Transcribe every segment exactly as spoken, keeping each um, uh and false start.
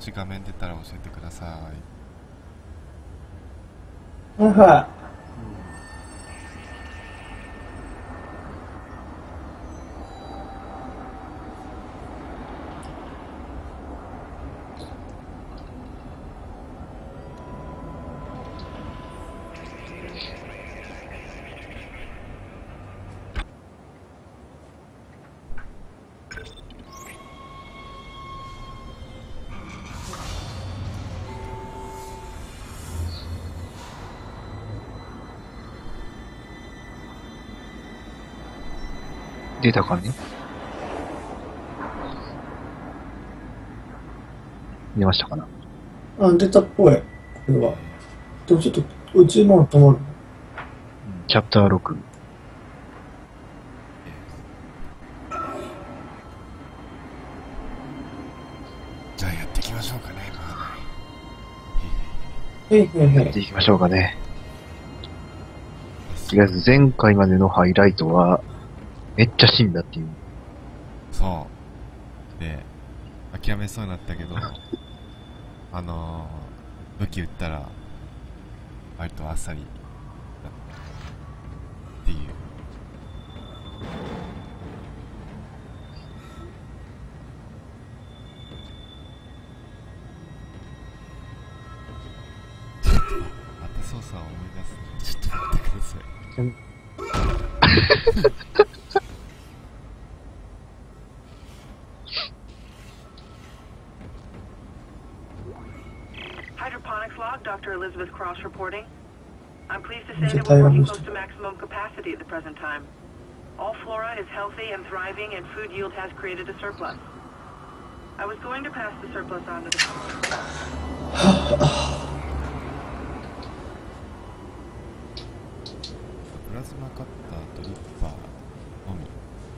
ち画面出たら教えてください。 はいはい。 出たかね。出ましたかな。 あ、出たっぽい。これは。でもちょっと、うちも止まる。 チャプターろく。 じゃあやっていきましょうかね。 へいへいへい。 やっていきましょうかね。とりあえず前回までのハイライトは、めっちゃ死んだっていう。 そうで諦めそうになったけどあのー、武器撃ったら割とあっさりっていう。ちょっとまた操作を思い出す。ちょっと待ってください。 Hydroponics log, Doctor Elizabeth Cross reporting. I'm pleased to say that we're working close to maximum capacity at the present time. All flora is healthy and thriving, and food yield has created a surplus. I was going to pass the surplus on to the... プラズマカッター、ドリッパーのみ。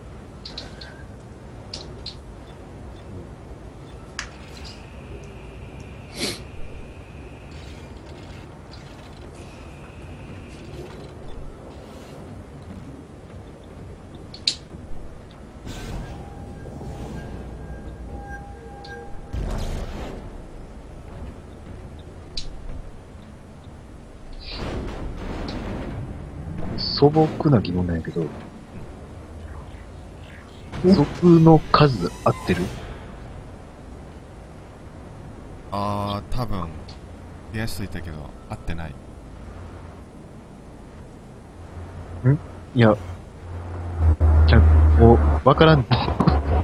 素朴な疑問なんやけど、族の数合ってる？ あー、多分増やしといたけど合ってない。 ん？いや、じゃあ、もう、わからん。 あ、多分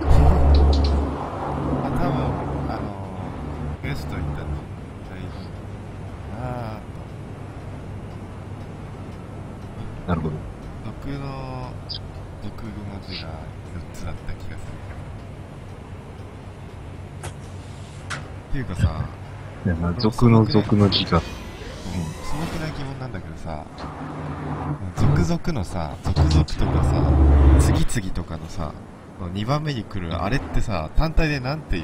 あのー、増やしといたの大丈夫かなーと。 なるほど。 毒の毒文字がよっつだった気がするけど。っていうかさ、 いやな、族の族の字が。 うん、素朴な疑問なんだけどさ、続々のさ、続々とかさ、次々とかのさ、にばんめに来るあれってさ、単体でなんていう？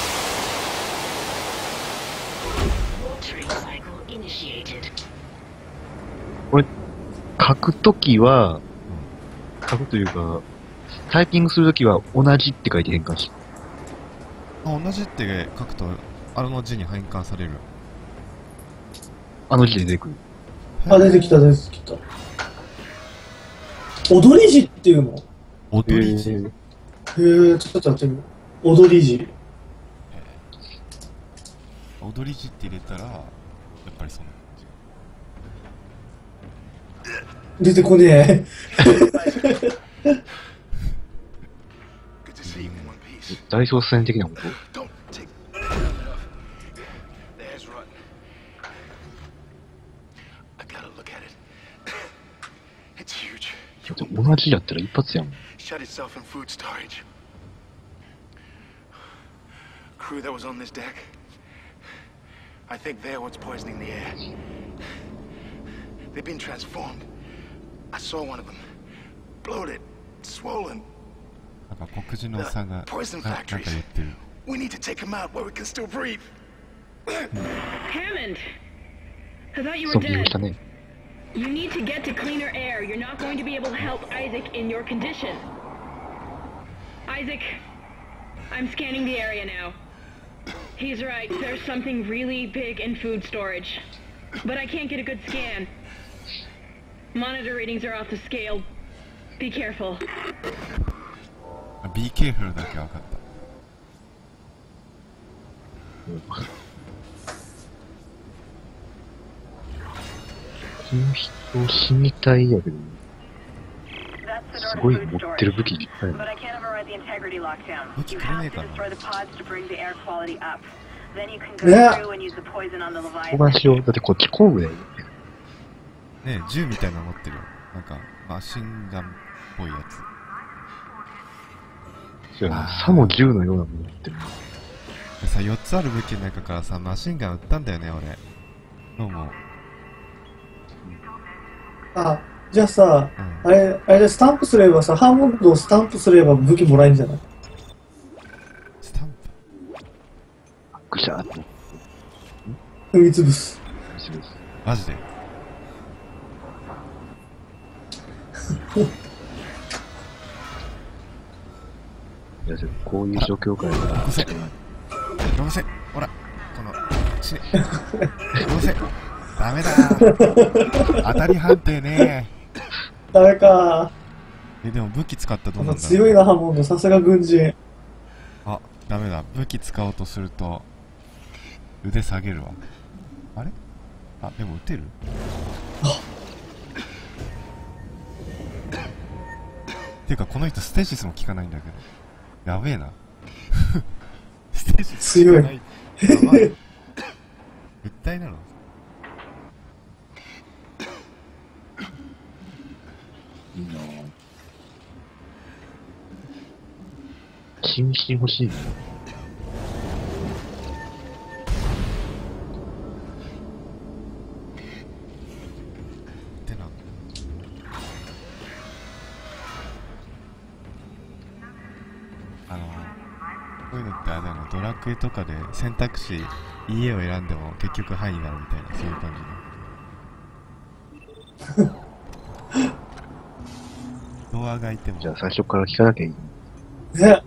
これ、書くときは、書くというか、タイピングするときは同じって書いて変換し。 あ、同じって書くと、あの字に変換される。 あの字で出てくる。 あ、出てきた、出てきた。踊り字っていうの？ 踊り字？へえー、ちょっとやってみよう。踊り字。 踊り字って入れたら、やっぱりそんな感じ。 出てこねえ。 大捜査線的なこと？同じやったら一発やん。 Shut itself in food storage. Crew that was on this deck. I think they're what's poisoning the air. They've been transformed. I saw one of them. Bloated, swollen. なんか黒人のおっさんが Poison ななんか言 factories. ってる。 We need to take them out where we can still breathe. Hammond! I thought you そ were う見ました dead. ね。 You need to get to cleaner air. You're not going to be able to help Isaac in your condition. Isaac, I'm scanning the area now. He's right. There's something really big in food storage. But I can't get a good scan. Monitor readings are off the scale. Be careful. Be careful だけ分かった。 この人死にたいやけど、すごい持ってる武器いっぱいある。 武器くれねえかな。 交換しよう。だってこっち工具だよ。 ねえ、銃みたいなの持ってるよ。なんか、マシンガンっぽいやつ。 そうやな、さも銃のようなもの持ってる。 でさ、よっつある武器の中からさ、マシンガン撃ったんだよね、俺。どうも。 あ、じゃあさ、 うん、 あれ、あれでスタンプすればさ、ハーモンドをスタンプすれば武器もらえるんじゃない？ スタンぐしゃーって。 踏みつぶす。 する。 マジでいや、でもこういう状況下では。 よせよせほら、この、死ね。よせダメだ当たり判定ねダメかえ、でも武器使ったらどうなんだろう。 強いな、ハーモンド。さすが軍人。 あ、ダメだ。武器使おうとすると、腕下げるわ。あれあ、でも撃てるていうか、この人ステーシスも効かないんだけど。やべえな。ステーシス効かない。やばい。物体なのいいなぁ。新進欲しいね。 ってな。あの、こういうのってあれだよね、ドラクエとかで選択肢、家を選んでも結局範囲があるみたいな、そういう感じの。ドアがいても。 じゃあ最初から聞かなきゃいい。 ね。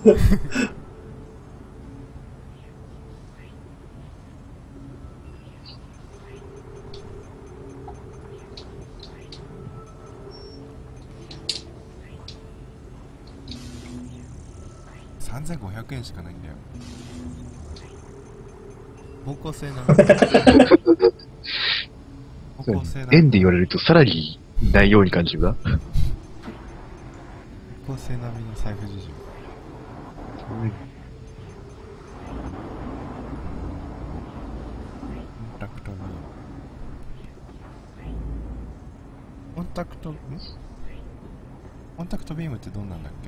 さんぜんごひゃくえんしかないんだよ。方向性なの。方向性なの。 円で言われるとさらにないように感じるが。 方向性並みの財布事情。 うん、 コンタクトビーム。コンタクト、んコンタクトビームってどんなんだっけ？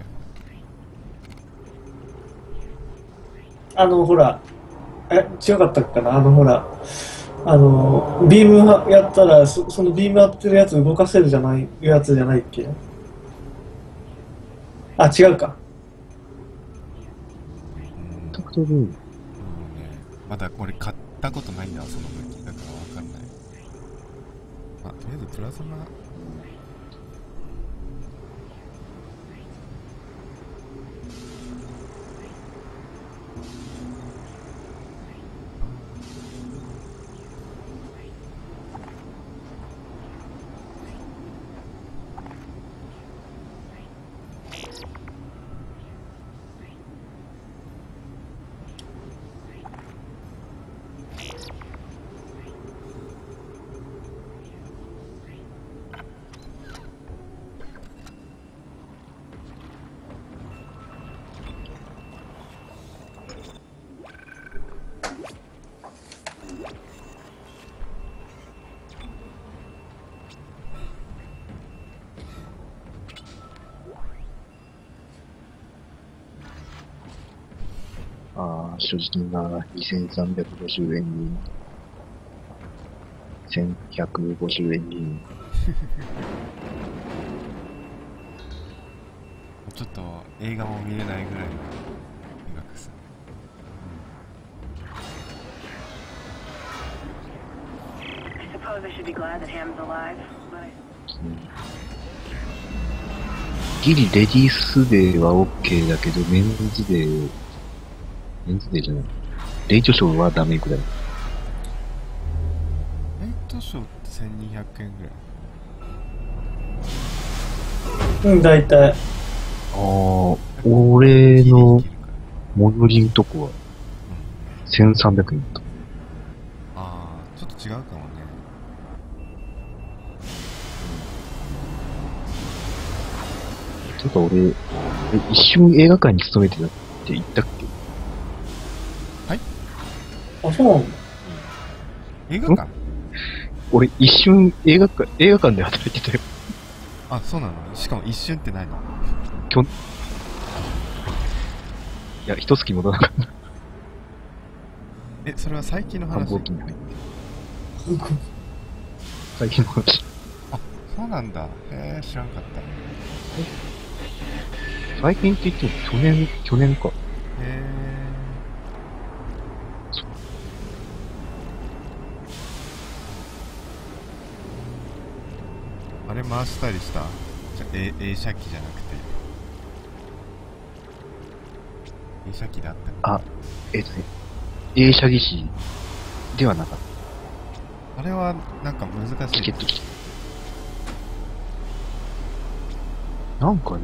あの、ほら、え、違かったっけかな、あの、ほら、あの、ビームやったら、そ, そのビームやってるやつ動かせるじゃない、いうやつじゃないっけ？あ、違うか。 コンタクトビーム。 うんね、まだ俺買ったことないんだ、その武器だからわかんない。まあ、とりあえずプラズマ。 ああ、所持金がにせんさんびゃくごじゅうえんに、せんひゃくごじゅうえんに。 ちょっと映画も見れないぐらいの金額さ。 ギリレディースデーは OK だけど、メンズデー、メンズデーじゃない。 レイトショーはダメくらい。 レイトショーってせんにひゃくえんぐらい。 うん、大体。 ああ、俺の最寄りのとこはせんさんびゃくえんだった。 ああ、ちょっと違うかもね。 てか俺、え一瞬映画館に勤めてたって言ったっけ？ あ、そうなんだ。 映画館？ 俺一瞬映画館、映画館で働いてたよ。 あ、そうなの？しかも一瞬って何？ きょん、いや、一月戻らなかった。 え、それは最近の繁話？ 忙期に入って。最近の話。 あ、そうなんだ。へえ、知らんかった。 最近って言っても去年、去年か。 へえ。あれ回したりした？じゃ、え映写機じゃなくて。映写機だったっけ？ あ、えっとね、映写技師ではなかっあれはなんか難た。 しい。 チケット機。なんかね、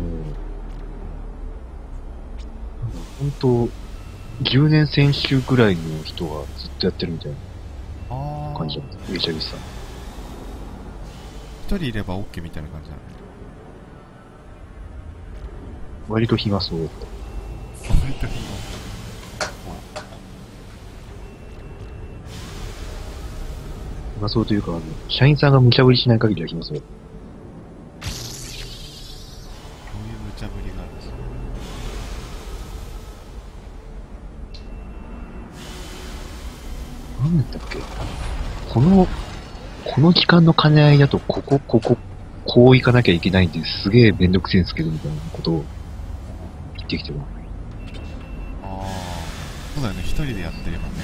ほんと、じゅうねん選手ぐらいの人がずっとやってるみたいあなあ。 感じだった。映写技師さん。 一人いれば OK みたいな感じなの？ 割と暇そうだった。 割と暇。 暇そうというか、あの、社員さんが無茶ぶりしない限りは暇そうだった。 そういう無茶ぶりがあるんですよ。 なんだったっけ？この、この時間の兼ね合いだと、ここ、ここ、こう行かなきゃいけないんですげえめんどくせえんすけど、みたいなことを言ってきてる。 ああ、そうだよね。一人でやってればね。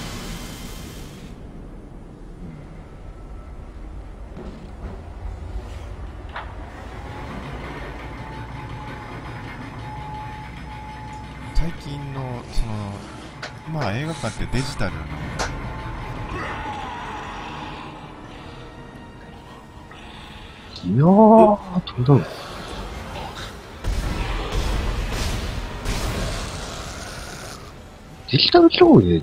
最近のそのまあ映画館ってデジタルのいやー、どうだろう。デジタル上映って、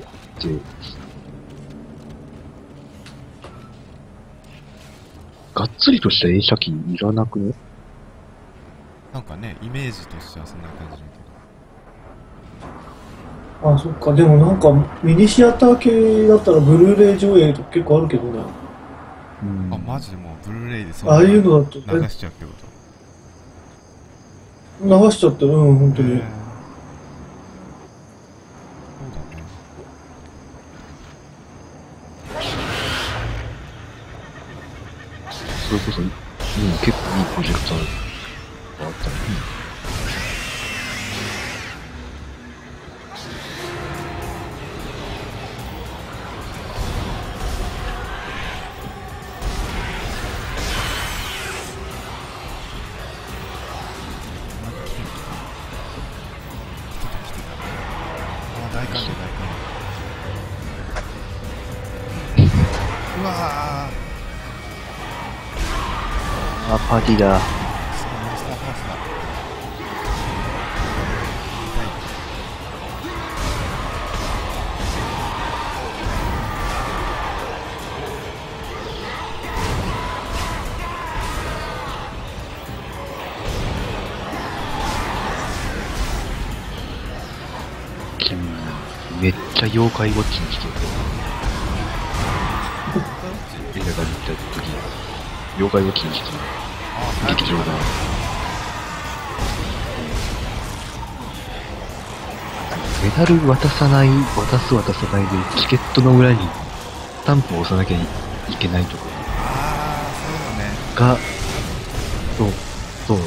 がっつりとした映写機いらなくね？ なんかね、イメージとしてはそんな感じだけあ、そっか。でもなんか、ミニシアター系だったらブルーレイ上映とか結構あるけどね。 うんど。あ、マジでもうブルーレイでそああいうのだと、 流しちゃうってこ流しちゃってる、うん、本と？ 当に。 へーそうだね。 それこそ、今結構いいプロジェクターがあったね。 あ、大歓迎大歓迎。うわあ、パーティーだ。 ー、すごいモンスターハウスだ。 君、めっちゃ妖怪ウォッチに来てる。映画館に行った時、妖怪ウォッチに来てる。 あ、 劇場が。メダル渡さない、渡す渡さないで、チケットの裏にスタンプを押さなきゃいけないとかあー、そういうのね。 が、そう、そう。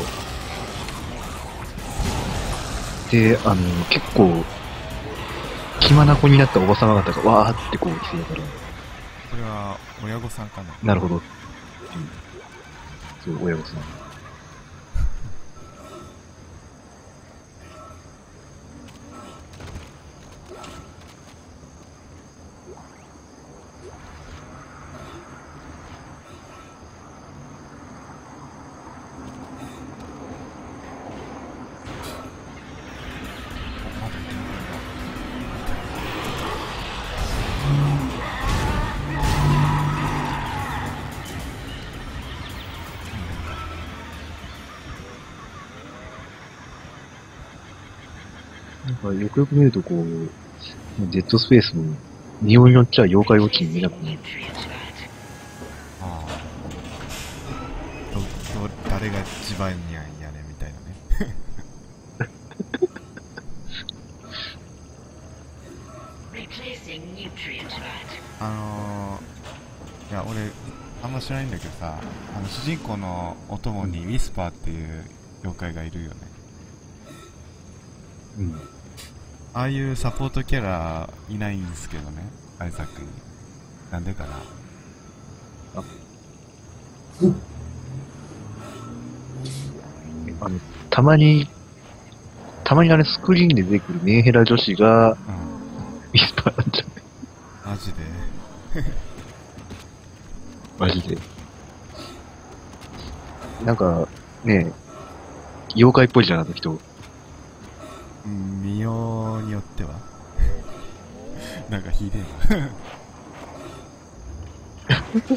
で、あの、結構、気まなこになったおばさま方がわーってこう来てたから、 これは親御さんかな。 なるほど。うん。そう、親御さん。 なんかよくよく見るとこう、デッドスペースも、日本によっちゃ妖怪ウォッチに見えなくなる。 ああ。ど、ど、誰が一番にゃんやねみたいなね。あのー、いや、俺、あんま知らないんだけどさ、あの、主人公のお供にウィスパーっていう妖怪がいるよね。 うん。 ああいうサポートキャラいないんですけどね、アイザックに。なんでかな。 ああの、たまに、たまにあれスクリーンで出てくるメンヘラ女子が、 うん。 ウィスパーなんじゃない？ マジで。 マジで。なんか、ねえ、妖怪っぽいじゃん、あの人。 うん、見ようによっては。なんかひでえな。え、何か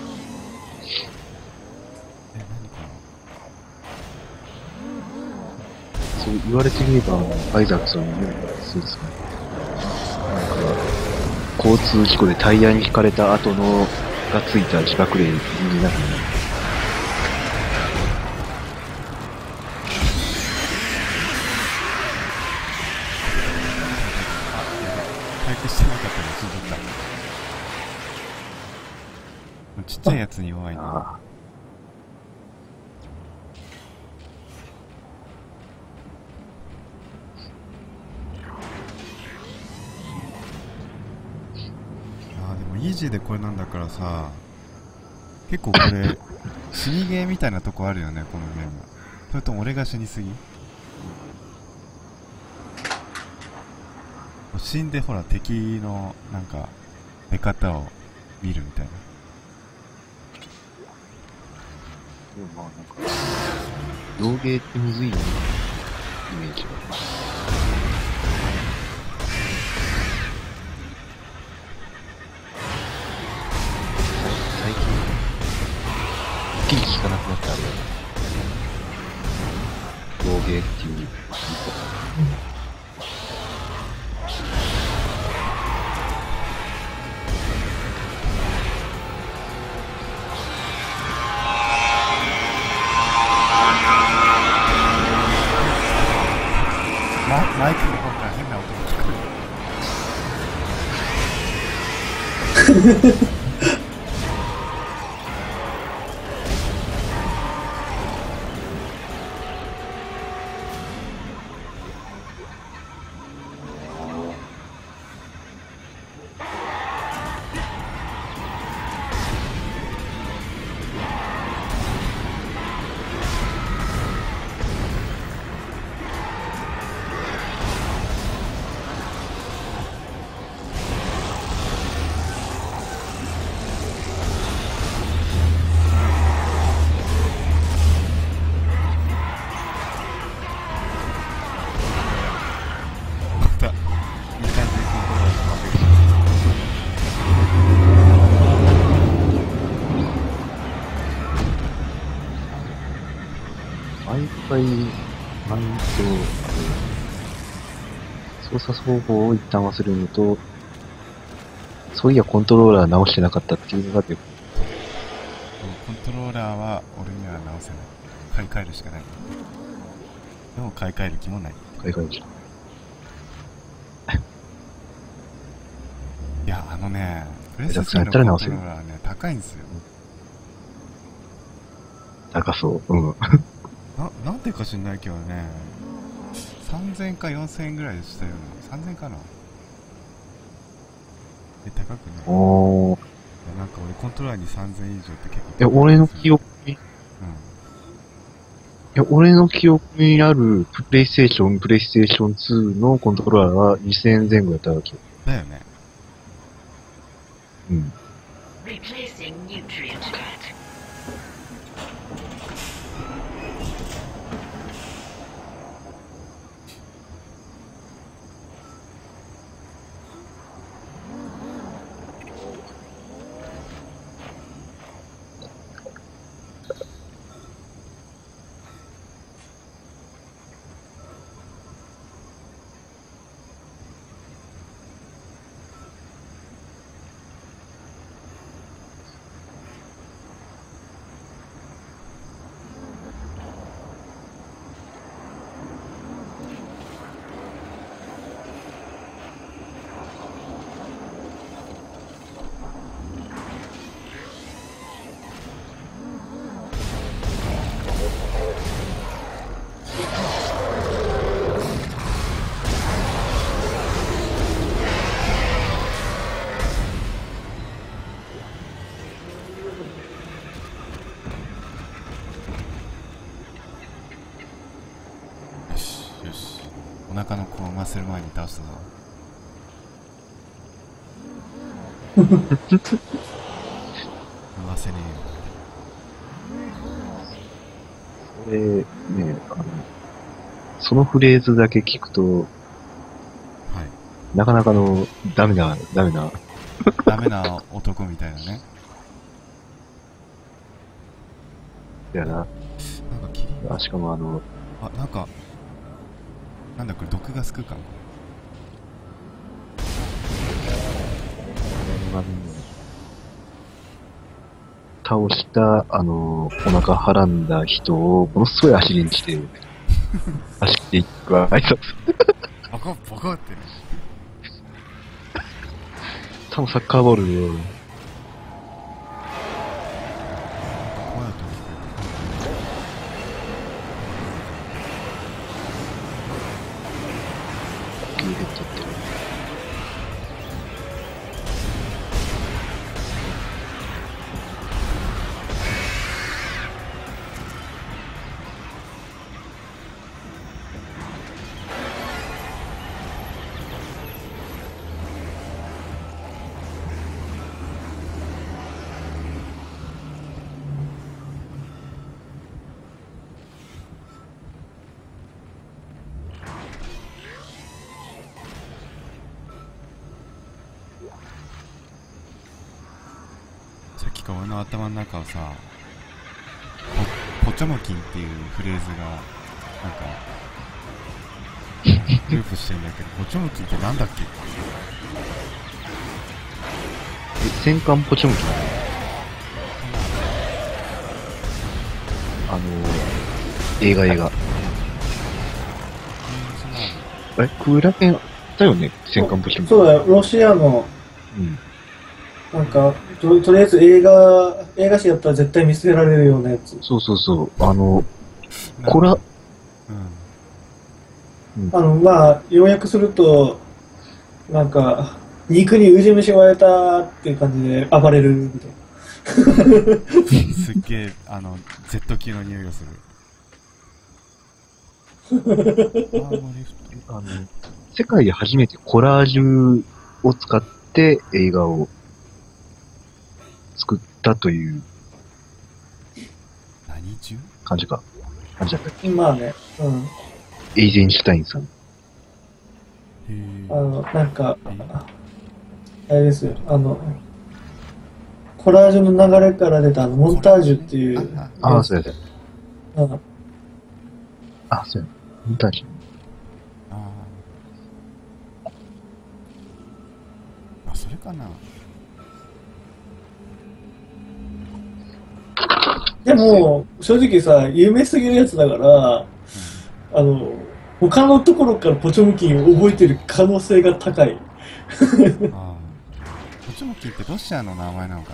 な。 そう言われてみれば、アイザックさんもね、そうですね。なんか、交通事故でタイヤに引かれた後の、がついた自爆霊になる。 回復してなかったら死んじゃった。ちっちゃいやつに弱いね。 ああ。 あーでもイージーでこれなんだからさ、結構これ死にゲーみたいなとこあるよね、このゲーム。それとも俺が死にすぎ？死んでほら敵のなんか出方を見るみたいな。 でもまあなんか、道芸ってむずいね、イメージが。最近、はっきり聞かなくなったあれだね。道芸っていう言い方。 ママイクの方から変な音が聞こえる。またいい感じでコントローラーが回ってきた。 毎回、毎度、操作方法を一旦忘れるのと、そういやコントローラー直してなかったっていうのがよく、 コントローラーは俺には直せない。買い替えるしかない。でも買い替える気もない。 買い替えるじゃん。 いや、あのね、プレステスやリーのコントったら直せるローラーはね、高いんですよ。 高そう。うん。 な、なんでか知んないけどね、さんぜんかよんせんえんぐらいでしたよね。さんぜんえんかな。え、高くない？ おー。 いやなんか俺コントローラーにさんぜんえん以上って結構いや、俺の記憶に、いや、俺の記憶にある、プレイステーション、プレイステーションツーのコントローラーはにせんえんぜん後やったわけ。 うん。だよね。 うん。 Replacing nutrient pad. あ腹の子を産ませる前に倒したぞ。産ませねこれ、ね、あの、そのフレーズだけ聞くと、 えよ。はい。 なかなかの、ダメな、ダメな、 ダメな男みたいなね。 だよな。 なんかキリン、 あ、しかもあの、 あ、なんか、なんだこれ毒ガス空間。 倒した、あの、お腹はらんだ人を、ものすごい足にして、走っていくわ、あいつ。 ボコボコってね。 多分サッカーボールで、 こうやって呼吸減っちゃってる。 さっきから俺の頭の中をさ、ポ、ポチョムキンっていうフレーズが、なんか、ループしてるんだけど、ポチョムキンってなんだっけ？ え、戦艦ポチョムキンあの、映画映画。え、クーラペンだよね、戦艦ポチョムキン。 そうだよ、ロシアの、 うん。 なんか、と、とりあえず映画、映画誌やったら絶対見つけられるようなやつ。 そうそうそう。あの、 なんコラ、 うん。 うんあの、まあ、要約すると、なんか、肉にウジ虫湧いたっていう感じで暴れるみたいな。 すっげえ、あの、Z 級の匂いがする。アーモレフト。 あの、世界で初めてコラージュを使って映画を作ったという何中感じか。感じだったっまあね、うん。 け。エイゼンシュタインさん。 へえ。 あの、なんか、あれですよ、あの、コラージュの流れから出たあの、モンタージュっていう。 ああ、そうやそうや。 うんあ、そうや。モンタージュ。 あーあ、それかな。 でも、正直さ、有名すぎるやつだから、あの、他のところからポチョムキンを覚えてる可能性が高い。 ああ。ポチョムキンってロシアの名前なのか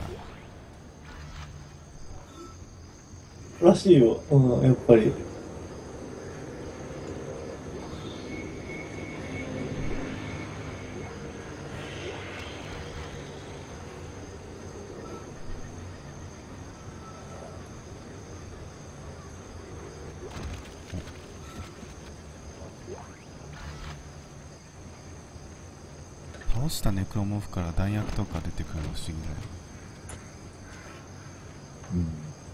な。 らしいよ、うん、やっぱり。 倒したネクロモフから弾薬とか出てくるの不思議だよ。 うん。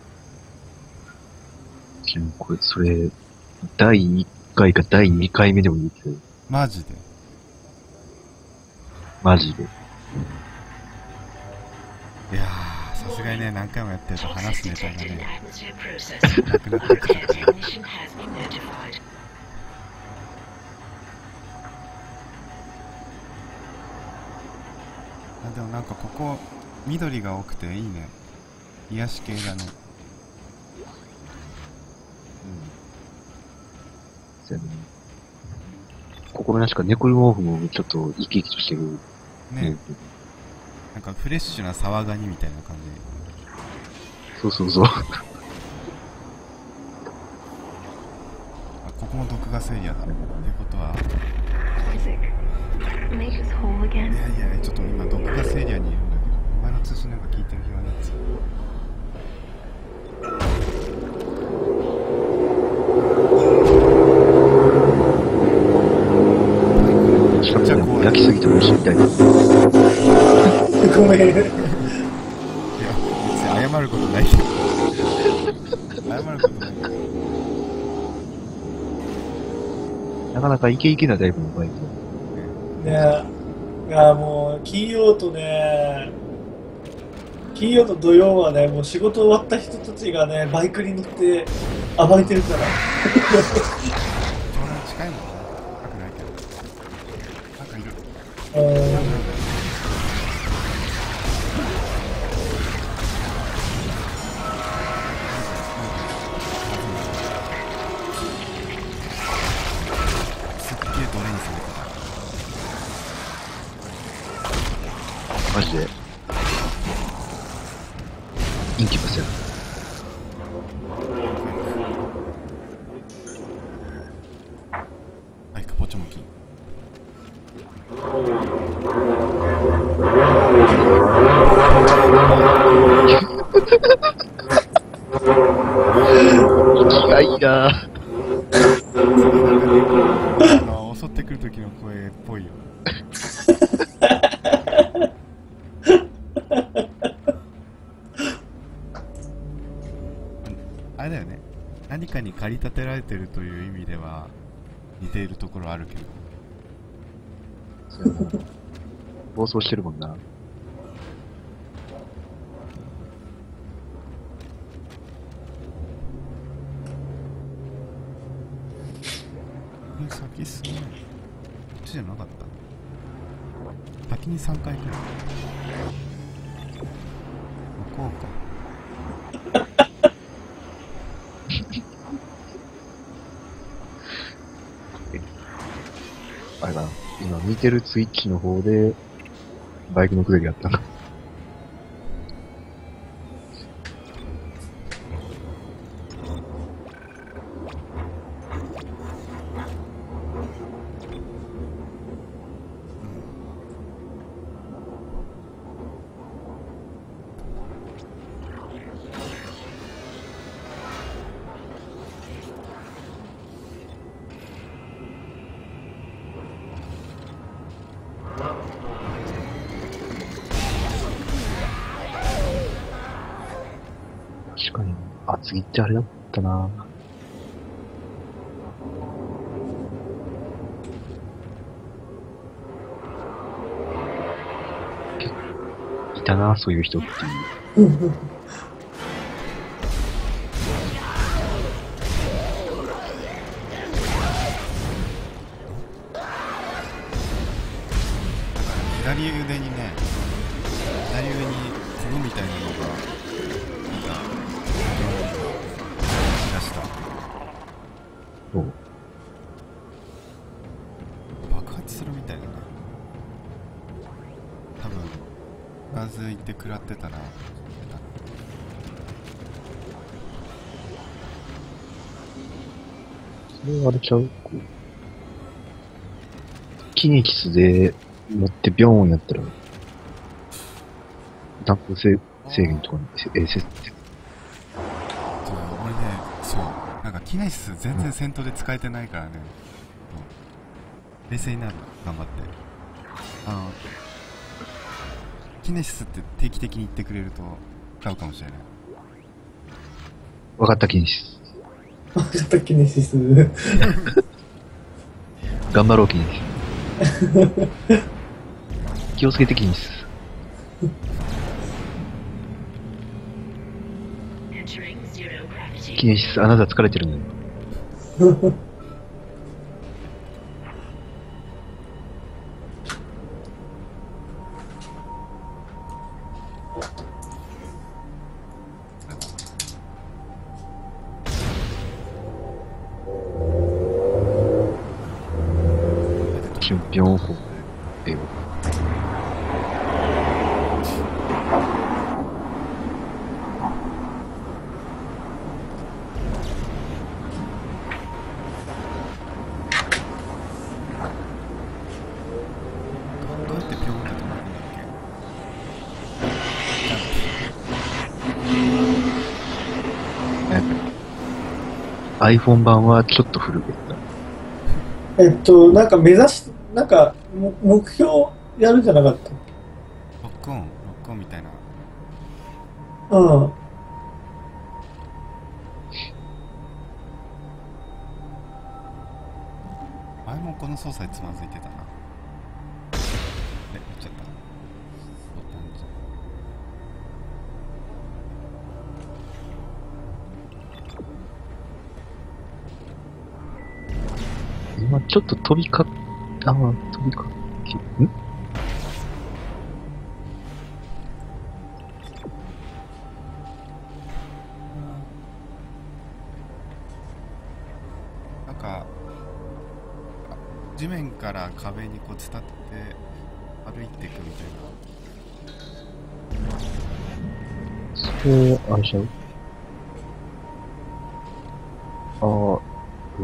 ちなみにこれ、それ、だいいっかいかだいにかいめでもいいけど、 マジで。 マジで。 いやー、さすがにね、何回もやってると話すネタがね、なくなってきたから。あ、でもなんかここ、緑が多くていいね。癒し系だね。 そうやね。心なしかネクロモーフもちょっと生き生きとしてる。 ね、なんかフレッシュなサワガニみたいな感じ。 そうそうそう。 あ、ここも毒ガスエリアだ。ってことは、いやいや、ちょっと今毒ガスエリアにいるんだけど、お前の通信なんか聞いてる暇ないっつう。 たいです。 ごめん。 いや、別に謝ることないけど。謝ることないけど。 なかなかイケイケなタイプのバイク。 ねいや、もう、金曜とね、金曜と土曜はね、もう仕事終わった人たちがね、バイクに乗って暴れてるから。 長男近いもんね。高くないけど。なんかいる。 うんすっげえドレインされてた。 マジで。インキュバスやな。 バイクポチョモキ。 気がいいなぁ。 あの、襲ってくる時の声っぽいよ。あれだよね。何かに駆り立てられてるという意味では似ているところあるけど。 暴走してるもんな。 これ先すごい。こっちじゃなかった。先にさんかいくらい。こうか。 あれかな。今見てるツイッチの方で、バイクのくだりやったな。確かに。あ、次ってあれだったな。結構いたな、そういう人っていう。 左腕にね、左上にコブみたいなのがなんか出した。 そう。 爆発するみたいだね。多分ガズ行って食らってたな。 それあれちゃうこうキネキスで持ってビョーンやったら、弾道制限とかに、え、せ、 そう俺ね、そうなんかキネシス全然戦闘で使えてないからね、うん、冷静になる。頑張ってあのキネシスって定期的に言ってくれると使うかもしれない。 わかったキネシス。 わかったキネシス。 頑張ろうキネシス。気をつけてキネシス。キネシス、あなた疲れてるのよ。キュンピョンホえよ。 どうやってピョンって止まるんだっけ。iPhone 版はちょっと古かった。 えっと、なんか目指し、なんかも目標やるんじゃなかった？ ロックオンロックオンみたいな。 うん。 前もこの操作でつまずいてたな。え、やっちゃった。ボタンじ今ちょっと飛びか、あー、飛びかけ、んなんか地面から壁にこう伝って歩いていくみたいな。 それ、あれちゃうあー、うん。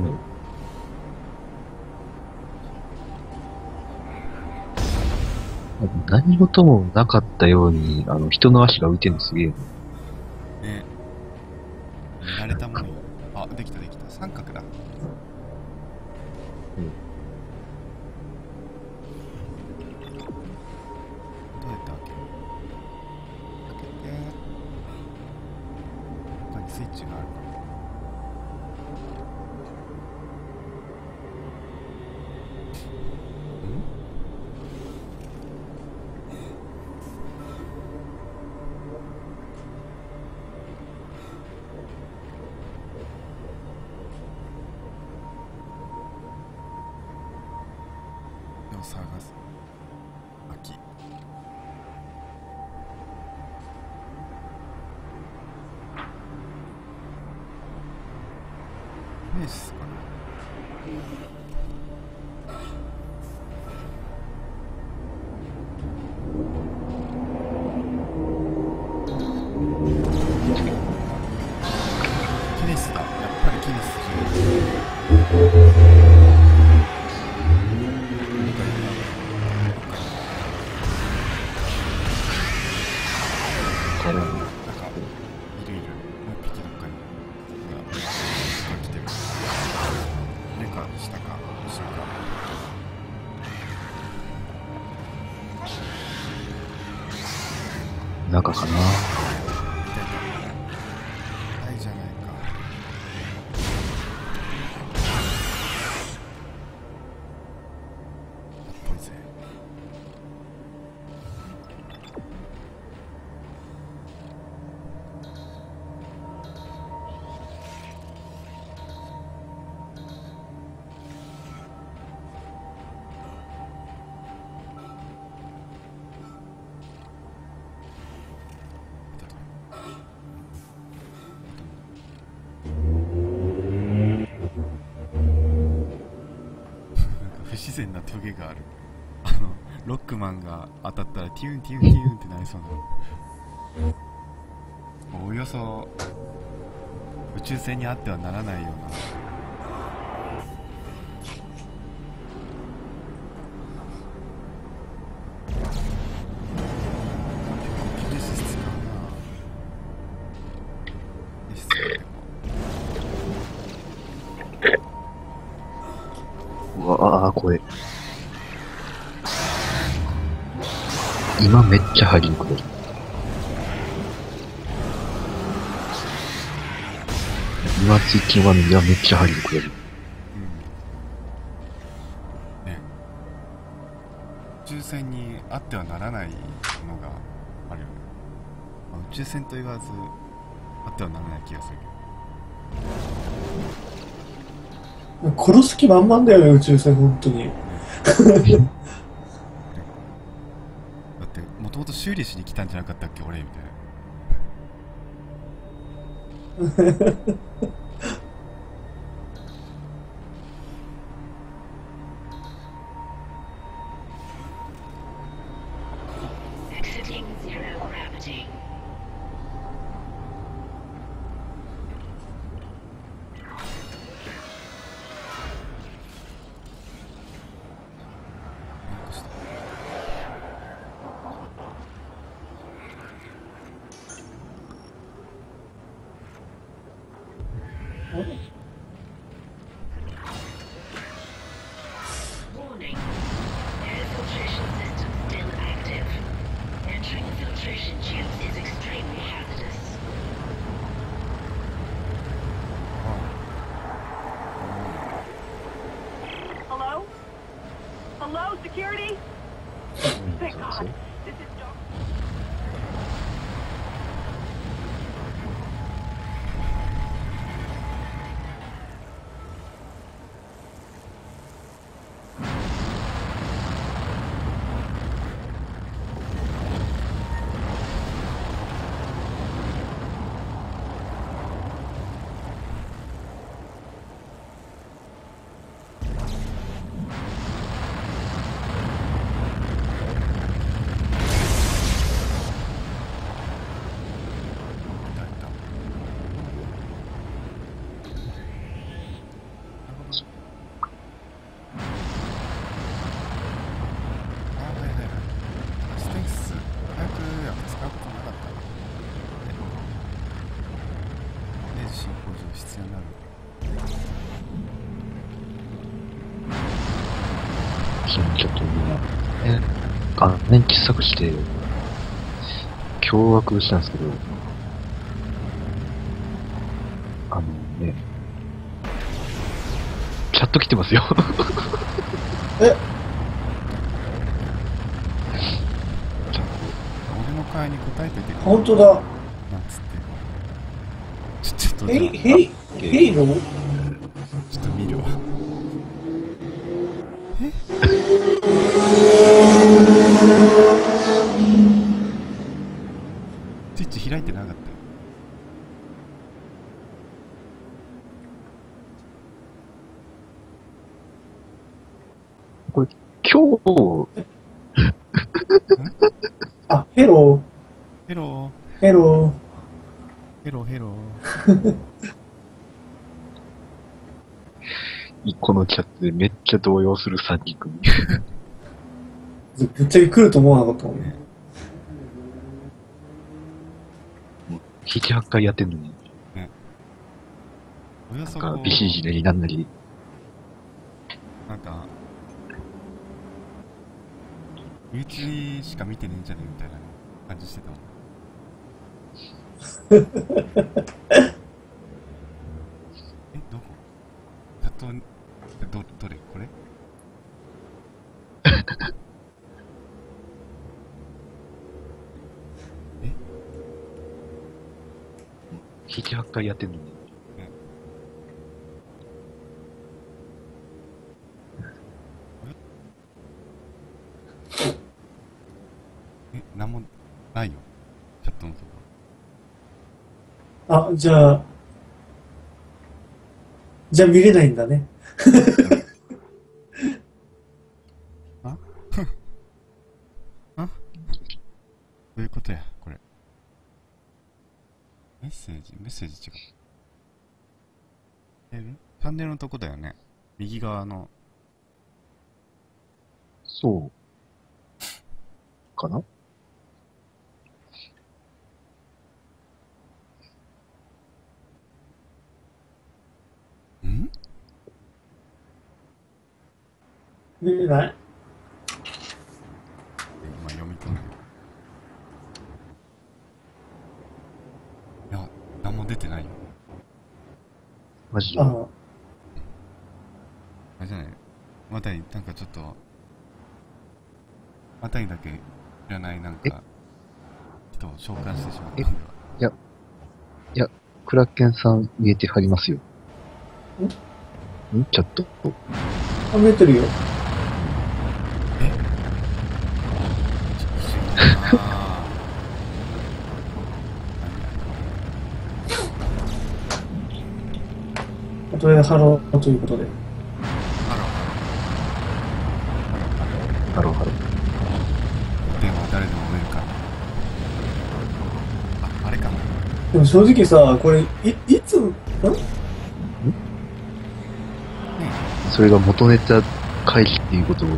何事もなかったように、あの、人の足が浮いてるのすげえ。 ね、慣れたもんよ。あ、できたできた。三角だ。 うん。 どうやって開ける？開けて。他にスイッチがあるかな。を探す。秋。フェイスかな。キネスだ。やっぱりキネスじゃん。なんかいるいる。もう一匹どっかにが来てる。上か下か後ろか。 中かな。 はいじゃないか。っぽいぜ。不自然なトゲがある。あのロックマンが当たったらティュンティュンティュンってなりそうな。およそ宇宙船にあってはならないような。技術使うな。技術でもうわあ、これ。今めっちゃ入りにくい。今ツイッチの画面ではめっちゃ入りにくい。 うん。ね。宇宙船にあってはならないのがあるよね。まあ、宇宙船と言わずあってはならない気がするけど。 殺す気満々だよね、宇宙船、本当に。 だってもともと修理しに来たんじゃなかったっけ俺みたいな。 Exiting zero gravity. ますよ。ちょっと今、ね、画面小さくして、驚愕したんですけど、あのね、チャット来てますよ。 えちょっと俺の会に答えててくれ。 本当だ。 なんつって。ちょ、ちょっとじゃあ、 ヘイ、ヘイ、ヘイローちょっと見るわ。スイッチ開いてなかったよ。 これ、今日、 あ、ヘロヘロー、ヘロー、ヘロー、ヘロー。 このチャットでめっちゃ動揺するさんにん組。 ー。ぶっちゃけ来ると思わなかったもんね。 なな、はちかいやってんのに、 およそこうなんか、ビシージなりなんなり、 なんか、身内しか見てねえんじゃねえみたいな感じしてたもん。え、どこチャット、ど、どれこれえなな、はちかいやってんのに、 え、なんもないよ。チャットのとこ。 あ、じゃあ、じゃあ見れないんだね。 ああどういうことや、これ。メッセージ、メッセージ違う。え、チャンネルのとこだよね。右側の。 そう、かな。 ん見れない今読み取る。いや、何も出てないよ。 マジで。 ああれじゃないまた、なんかちょっと、あたりだけ知らないなんか、人を召喚してしまったんだわ。 いや、いや、クラッケンさん見えてはりますよ。んんチャット。 あ、見えてるよ。 え不思議だなぁ。 あとでハローということで。 ハローハロー。 ハローハロー。 電話誰でもウェルカム。あ、あれかな。 でも正直さ、これ、い、いつ、んそれが元ネタ回帰っていうことを、 あ、ね、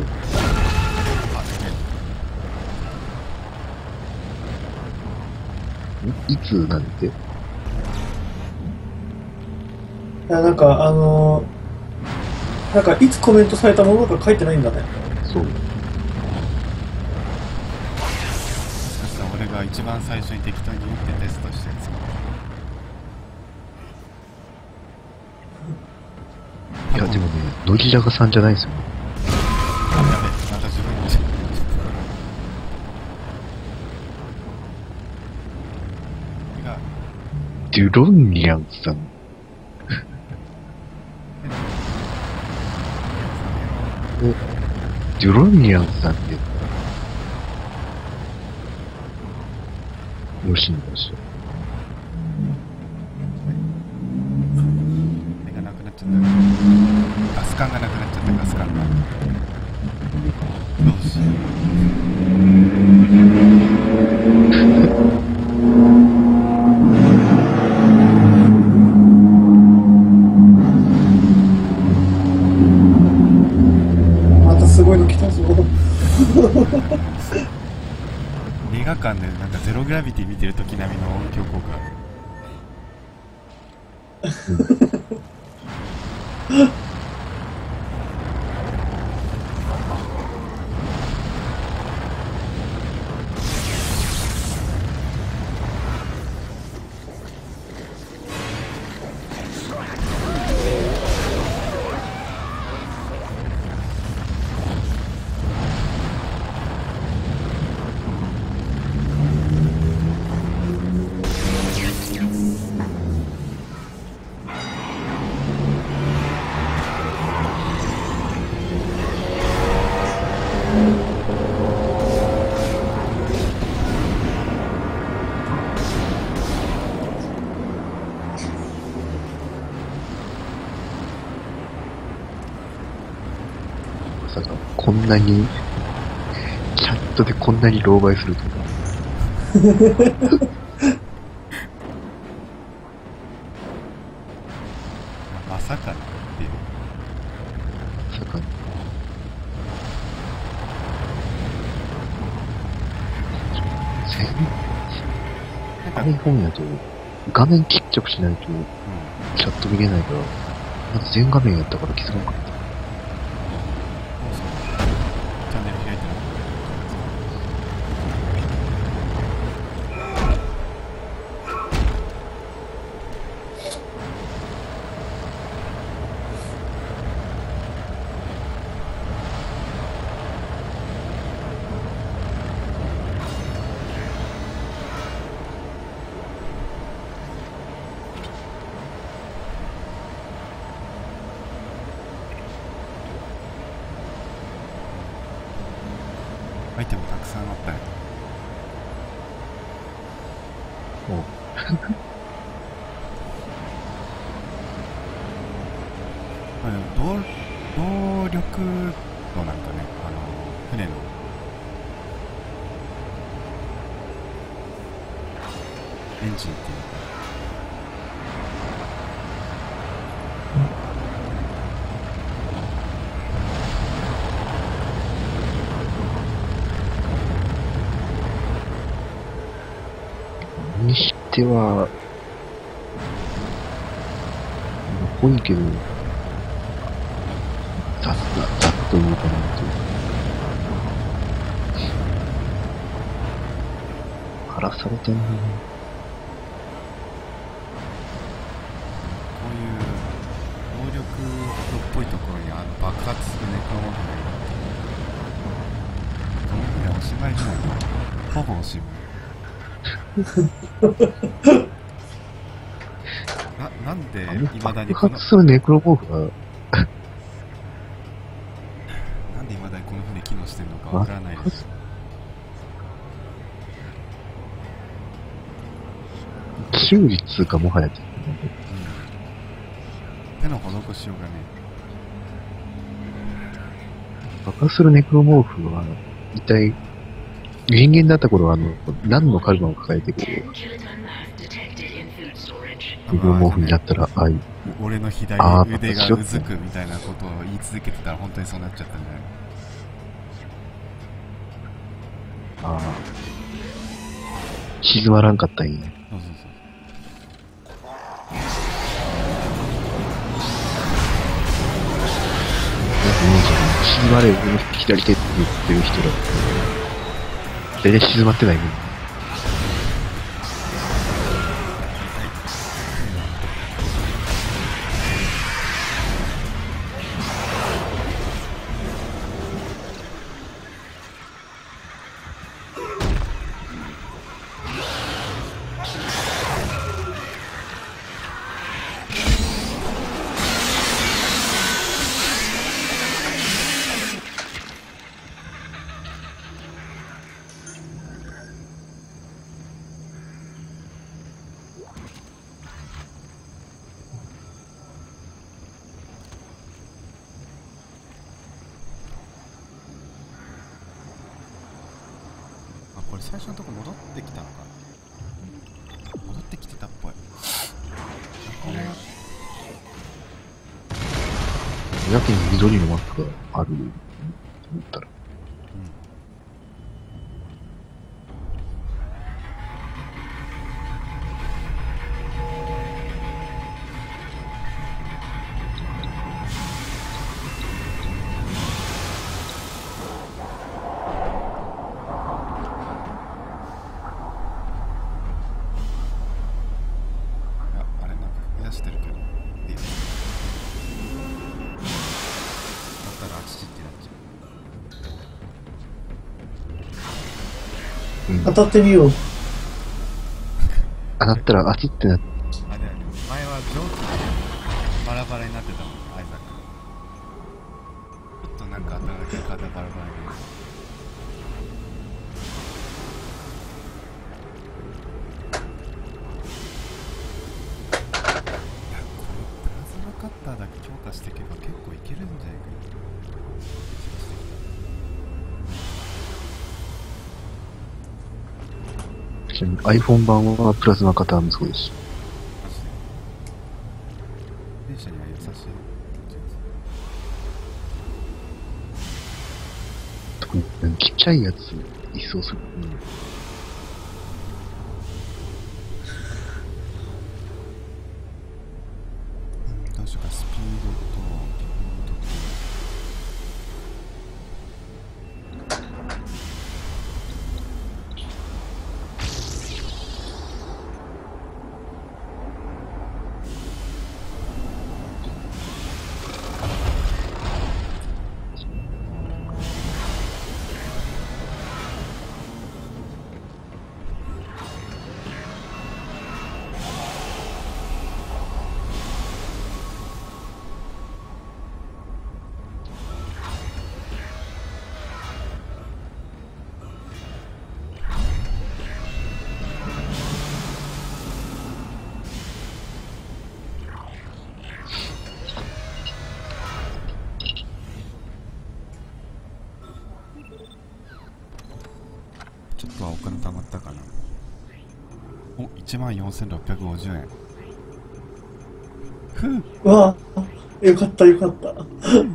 んいつなんていや、なんか、あのー、なんか、いつコメントされたものか書いてないんだね。 そう。 もしかしたら俺が一番最初に適当に言ってテストしたやつかいや、でもね、ノリラガさんじゃないですよね。 やべ、また自分で。 デュロンリアンさん。お、デュロンリアンさんってよろしいのかしら。 手がなくなっちゃった。ガス管がなくなっちゃった、ガス管が。よし。 またすごいの来たぞ。 映画館でなんかゼログラビティ見てる時並みの音響効果。 まさか、こんなに、チャットでこんなに狼狽するとは。 まさかなっていう。 まさか、全iPhone だと、画面ちっちゃくしないと、 うん。 チャット見れないから、まず全画面やったから気づかなかった。 チャンネル開いてない。アイテムたくさんあったよ。 もう、 まあでも動動力のなんかね、あの船のエンジンっていうのにしては、濃いけど、雑な、雑というかなんというか。枯らされてんな。 こういう動力っぽいところにあの爆発するネクロモンフがいる。この船おしまいじゃないの。ほぼおしまい。な、なんで未だにこの、 爆発するネクロモーフが、 なんで未だにこの船機能してるのかわからないです。 修理っつうかもはや、 うん。手の施しようがね。 爆発するネクロモーフは、一体、人間だった頃はあの、何のカルマを抱えてこう、 ten kiloton mass detected in food storage. ネクロモーフになったら、ああいう、 俺の左あー腕がうずくみたいなことを言い続けてたら本当にそうなっちゃったんじゃないの。 ああ、静まらんかったんや。 そうそうそう。 なんかいいじゃん。静まれ、俺の左手って言ってる人だって。大体静まってないもん。 れ最初のとこ戻ってきたのかな。戻ってきてたっぽい。これやけに緑のマークがあると思ったら。 当たってみよう。 当たったら熱ってなって。 あれだよね、前は蒸気でバラバラになってたもん、アイザック。ちょっとなんか当たるだけ体バラバラになる。いや、これプラズマカッターだけ強化していけば結構いけるんじゃないかな。 iPhone 版はプラズマカターもそうですし。 電車には優しい。 特にちっちゃいやつ一掃する。うん、 どうしようか、スピードとリロードと。ちょっとはお金貯まったかな。お、いちまんよんせんろっぴゃくごじゅうえん。ふう。 うわあ、よかったよかった。 さて、じゃあとり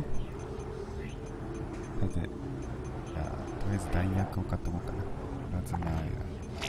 あえず弾薬を買っておこうかな。プラズマアイラン。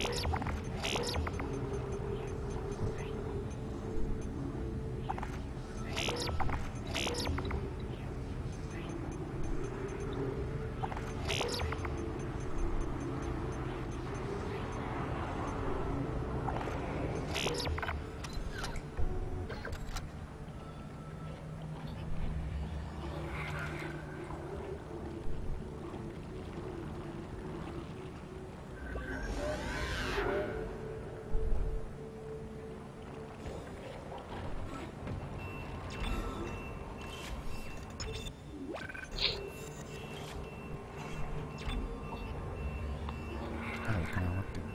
まだお金余ってる。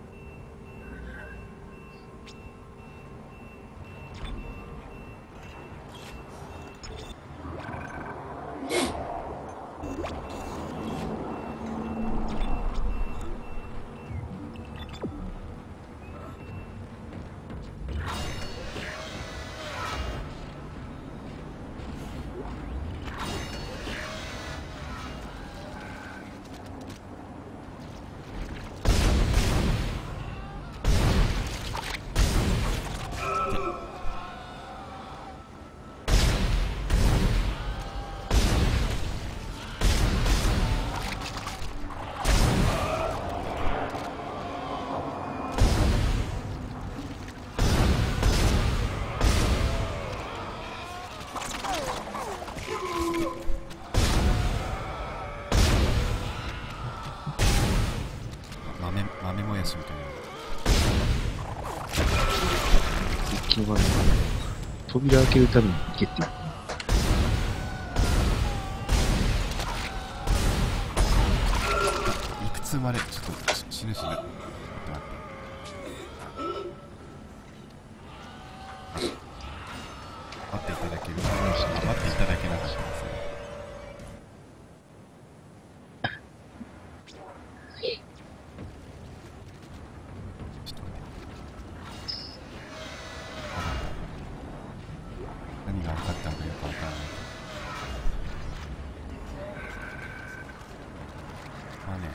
豆、豆もやしみたいな。 一気に扉開けるために行けっていう。 いくつ生まれ、ちょっと死ぬ死ぬ。待って待って。待っていただける。待っていただけなかったですね。 が分かったのかよく分からない。まあね、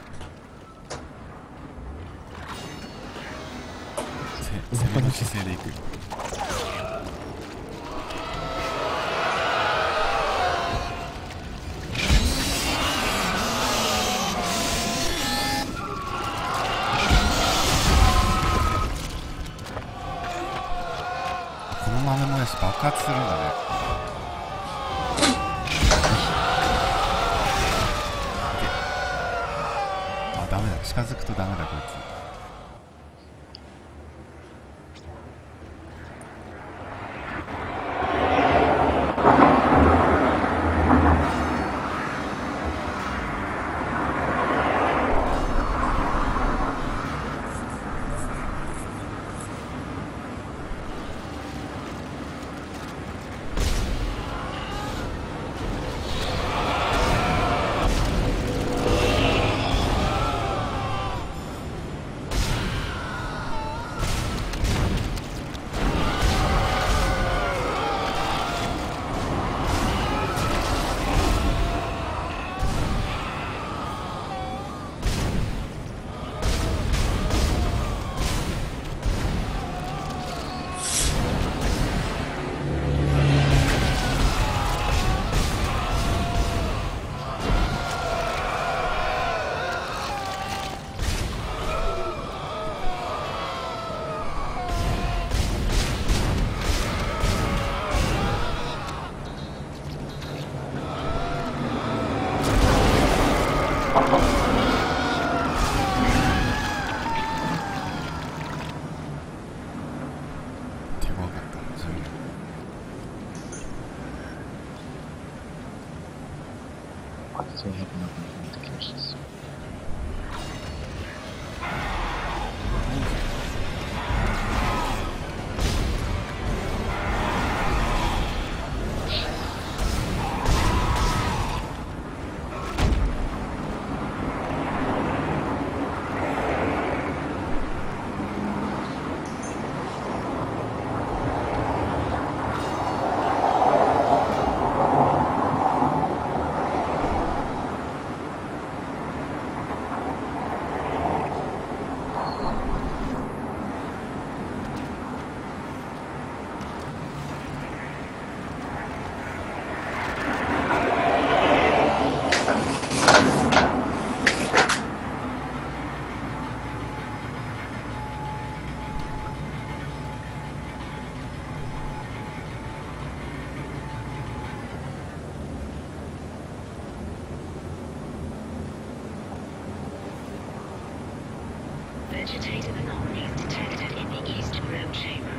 せ攻めの姿勢でいく。この豆もやし爆発するんだね。あ、ダメだ、近づくとダメだこいつ。 そういうのがなくなってきました。 Vegetative anomalies detected in the East Room chamber.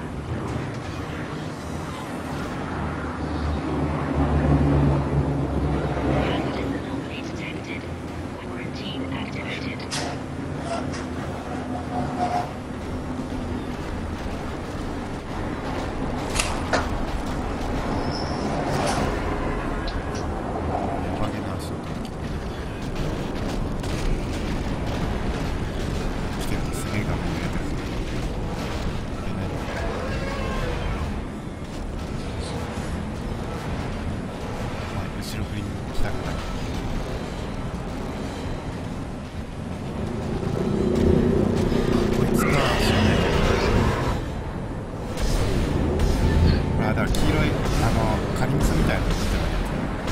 Pathogen anomaly detected. Quarantine activated. 後ろ振りに来たくない。こいつか知らないけど、あ、だから黄色いあのカリムスみたいなの持ってるわけ。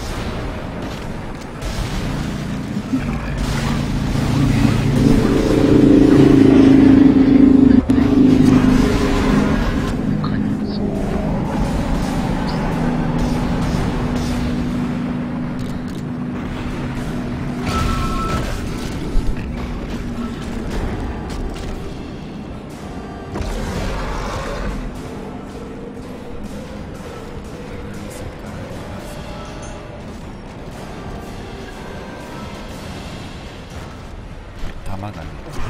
弾がね、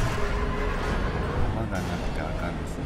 弾がなくてあかんですね。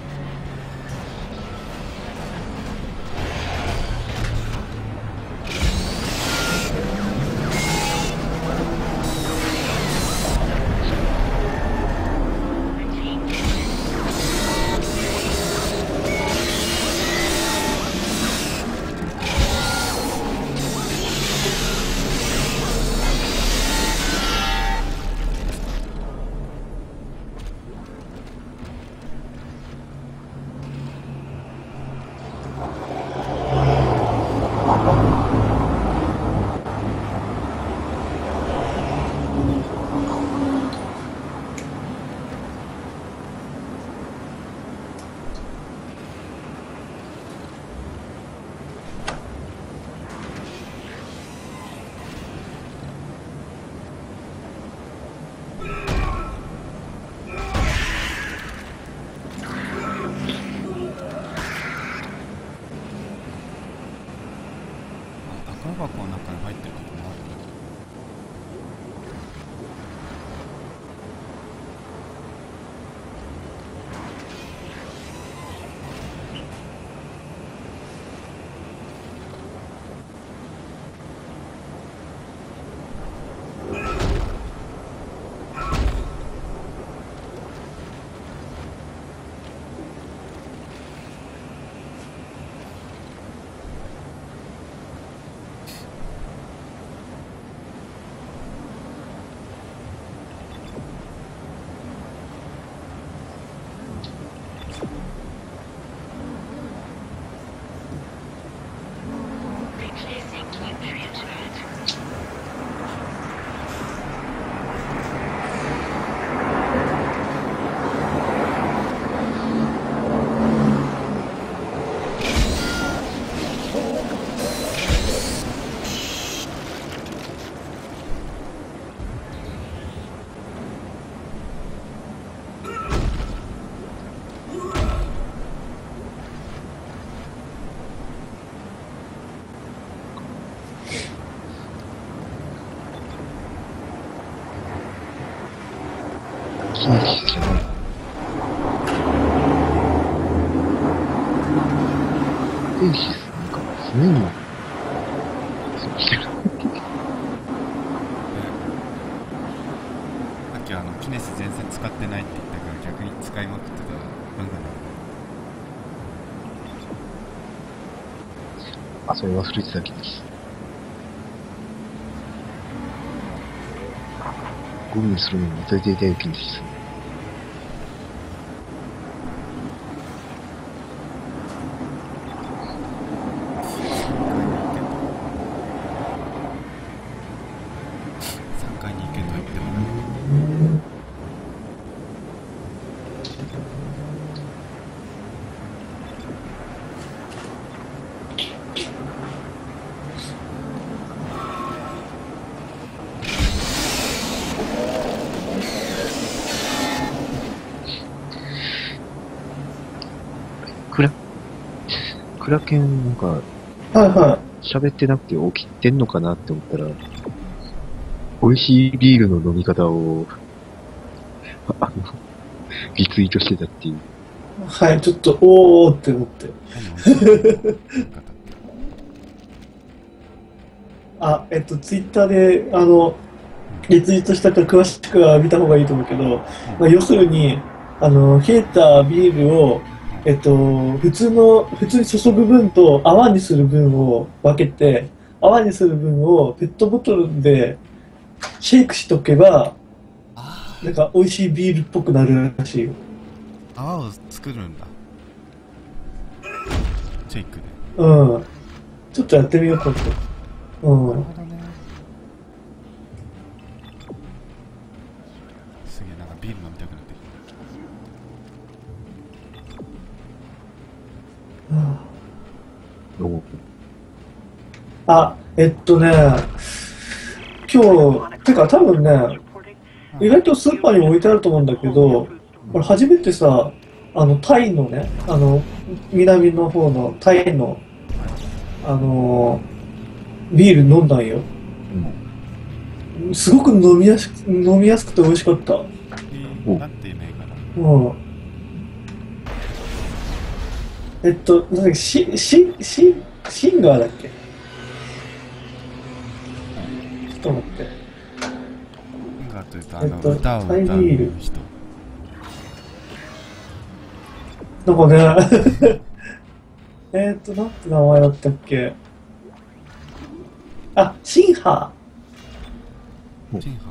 宝箱の中に入ってるとこもあるね。 Replacing nutrient mat. キネシスじゃない。キネシスなんか常にそうしてる。 さっきあのキネシス全然使ってないって言ったから逆に使いまくってたらなんかあ、それ忘れてたキネシス。ゴミにするのに忘れていたよキネシス。 さんかいに行けと言ってもね。 クラ、クラケンなんかはいは喋ってなくて起きてんのかなって思ったら、美味しいビールの飲み方を、あの、リツイートしてたっていう。 い。はい、ちょっと、おーって思って。 何美味しい方ってあ、えっと、ツイッターで、あの、リツイートしたから詳しくは見た方がいいと思うけど、まあ、要するに、あの、冷えたビールを、えっと、普通の、普通に注ぐ分と泡にする分を分けて、泡にする分をペットボトルでシェイクしとけば、 あなんか美味しいビールっぽくなるらしいよ。 あ、泡を作るんだ。シェイクで。 うん。ちょっとやってみようかと。うん。 なるほどね。すげえ、なんかビール飲みたくなってきおあ、えっとね、今日、てか多分ね、意外とスーパーにも置いてあると思うんだけど、これ初めてさ、あの、タイのね、あの、南の方のタイの、あの、ビール飲んだんよ。すごく飲みやすく、飲みやすくて美味しかった。 た。えー、なんていうメーカーだ。 うん。えっと、なんだっけ、シ、シ、シ、シンガーだっけ？ちょっと待って。 フィンガーというと、あの、 えっと歌を歌うタイビール人。 なんかね、えっと、なんて名前だったっけ？あ、シンハチンハ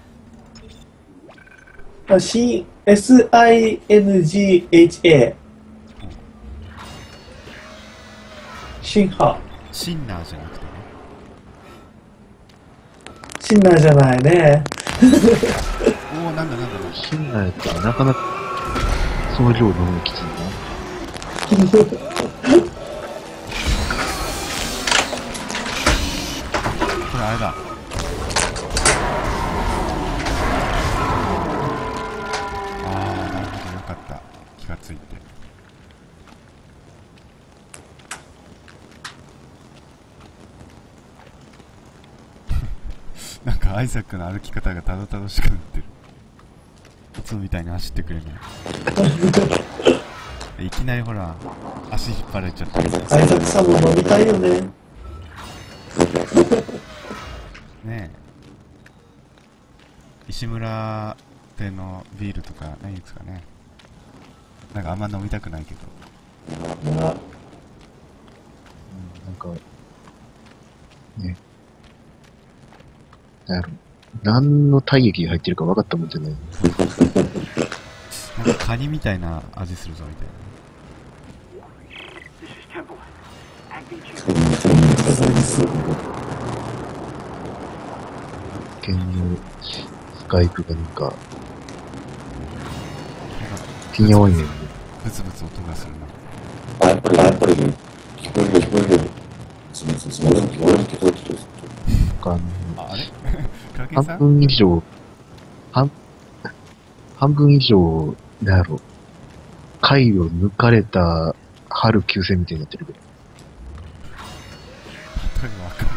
ー。あ、シン、エスアイエヌジーエイチエー。シンハー。 ー。シンナーじゃなくてね。 シンナーじゃないね。 おお、なんだなんだなんだ。 シンナーやったらなかなかその量飲むのきついな。 これあれだ。ああ、なるほど、よかった。気がついて。 かアイザックの歩き方がたどたどしくなってる。いつもみたいに走ってくれない。いきなりほら足引っ張られちゃったり。 アイザックさんも飲みたいよね。 ねえ、石村店のビールとかないんですかね。なんかあんま飲みたくないけど。 うわ、 なんか、ね。なんやろ。何の体液が入ってるか分かったもんじゃない。 なんかカニみたいな味するぞみたい剣のスカイプがなんか、気に合わんねんね。 な。ブツブツ音がするな。 あ、やっぱり、やっぱり、聞こえる、聞こえる。すみません、すみません、聞こえる、聞こえる、聞こえる。 なんかあの、 あれ影さ半ん分以上、半、半分以上、なんやろ、貝を抜かれた春休戦みたいになってるけど。 例えばわかり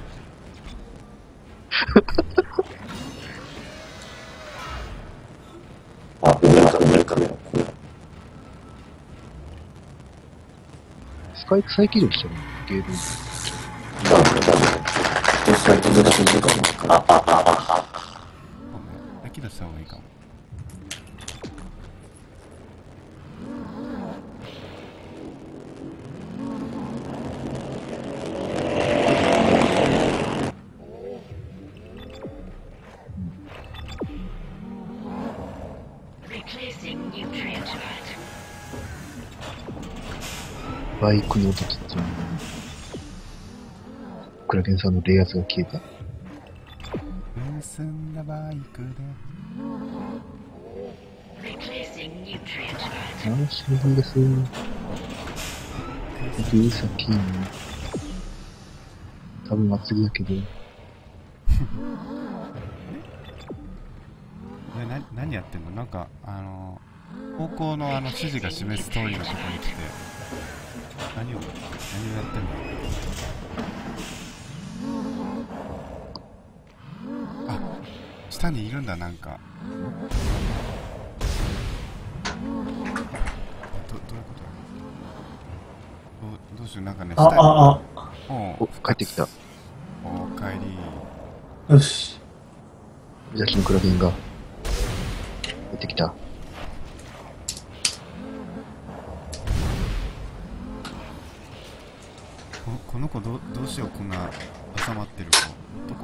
づらい。 あ、これまた、これカメラ、これ。 スカイプ再起動したのゲーム。 じゃあ、じゃあ、どうしたら難しいかも。あ、あ、あ、あ、あ。 ごめん、泣き出した方がいいかも。 Replacing nutrient pad. バイクの音とっても、クラゲンさんの冷圧が消えた。 盗んだバイクで。 Replacing nutrient pad. ああ、死ぬんです。指先に。多分祭りだけど。 え、な、何やってんの？なんか、あの、方向のあの指示が示す通りのとこに来て、何を、何をやってんの？あ、下にいるんだ、なんか。ど、どういうことどう、どうしよう、なんかね、 あ、 下に。 あ、 おお、帰ってきた。 おかえり。 あ、よし。 ジャキのクラゲンが、出てきた。 ここの子どう、どうしよう、こんな挟まってる子。ほっとこ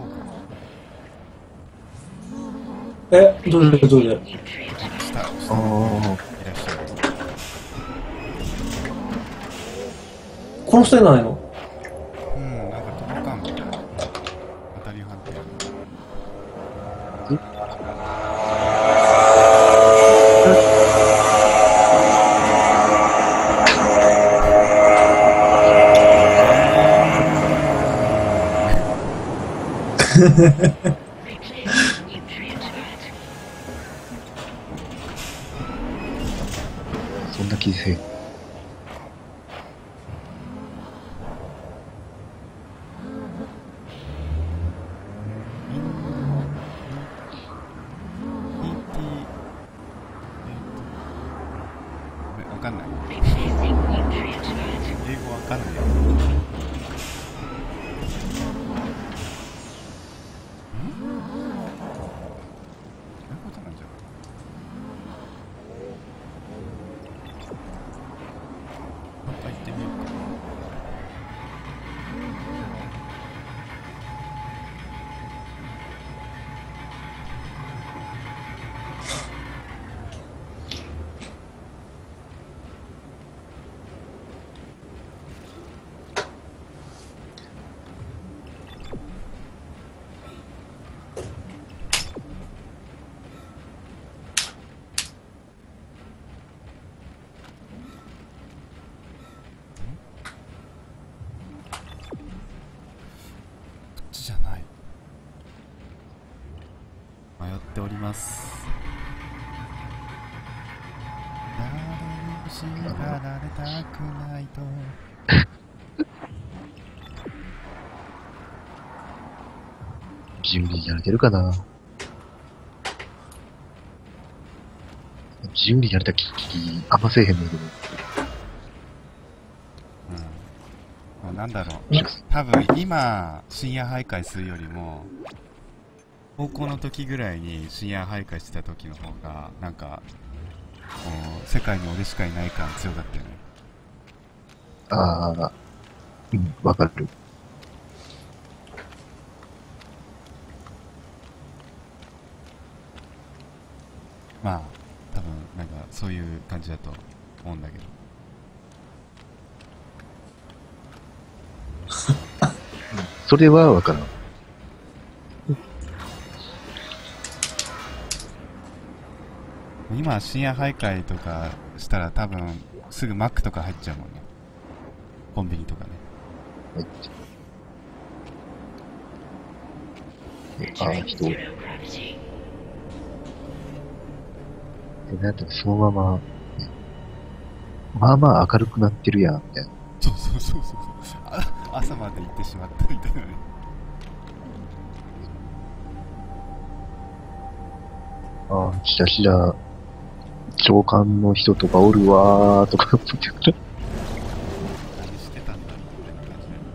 うか。 え、どれどれ Nutrient pad. 下、 あ下にあ、 いらっしゃる。 殺せないの？ うん、なんか届かんみたいな。当たり判定。 Replacing nutrient pad. そんな気せえ。 わかんない。 Replacing nutrient pad. 英語わかんない。そういうことなんじゃない？また行ってみようか。こっちじゃない。迷っております。誰にも縛られたくないと。 自自由にやれてるかな。自由にやれた機器、あんませえへんのけど。 うん。なんだろう。多分今、深夜徘徊するよりも、高校の時ぐらいに深夜徘徊してた時の方が、なんか、こう世界に俺しかいない感強かったよね。 ああ、うん、わかる。 まあ、多分なんかそういう感じだと思うんだけど。 それはわからん。 今深夜徘徊とかしたら多分すぐマックとか入っちゃうもんね。コンビニとかね。 ああ、人。で、なんてそのまま、ね、まあまあ明るくなってるやん、みたいな。 そうそうそうそう。あ、朝まで行ってしまったみたいなね。 ああ、しらしら、長官の人とかおるわーとか思ってくる。 何してたんだろうみたいな感じで。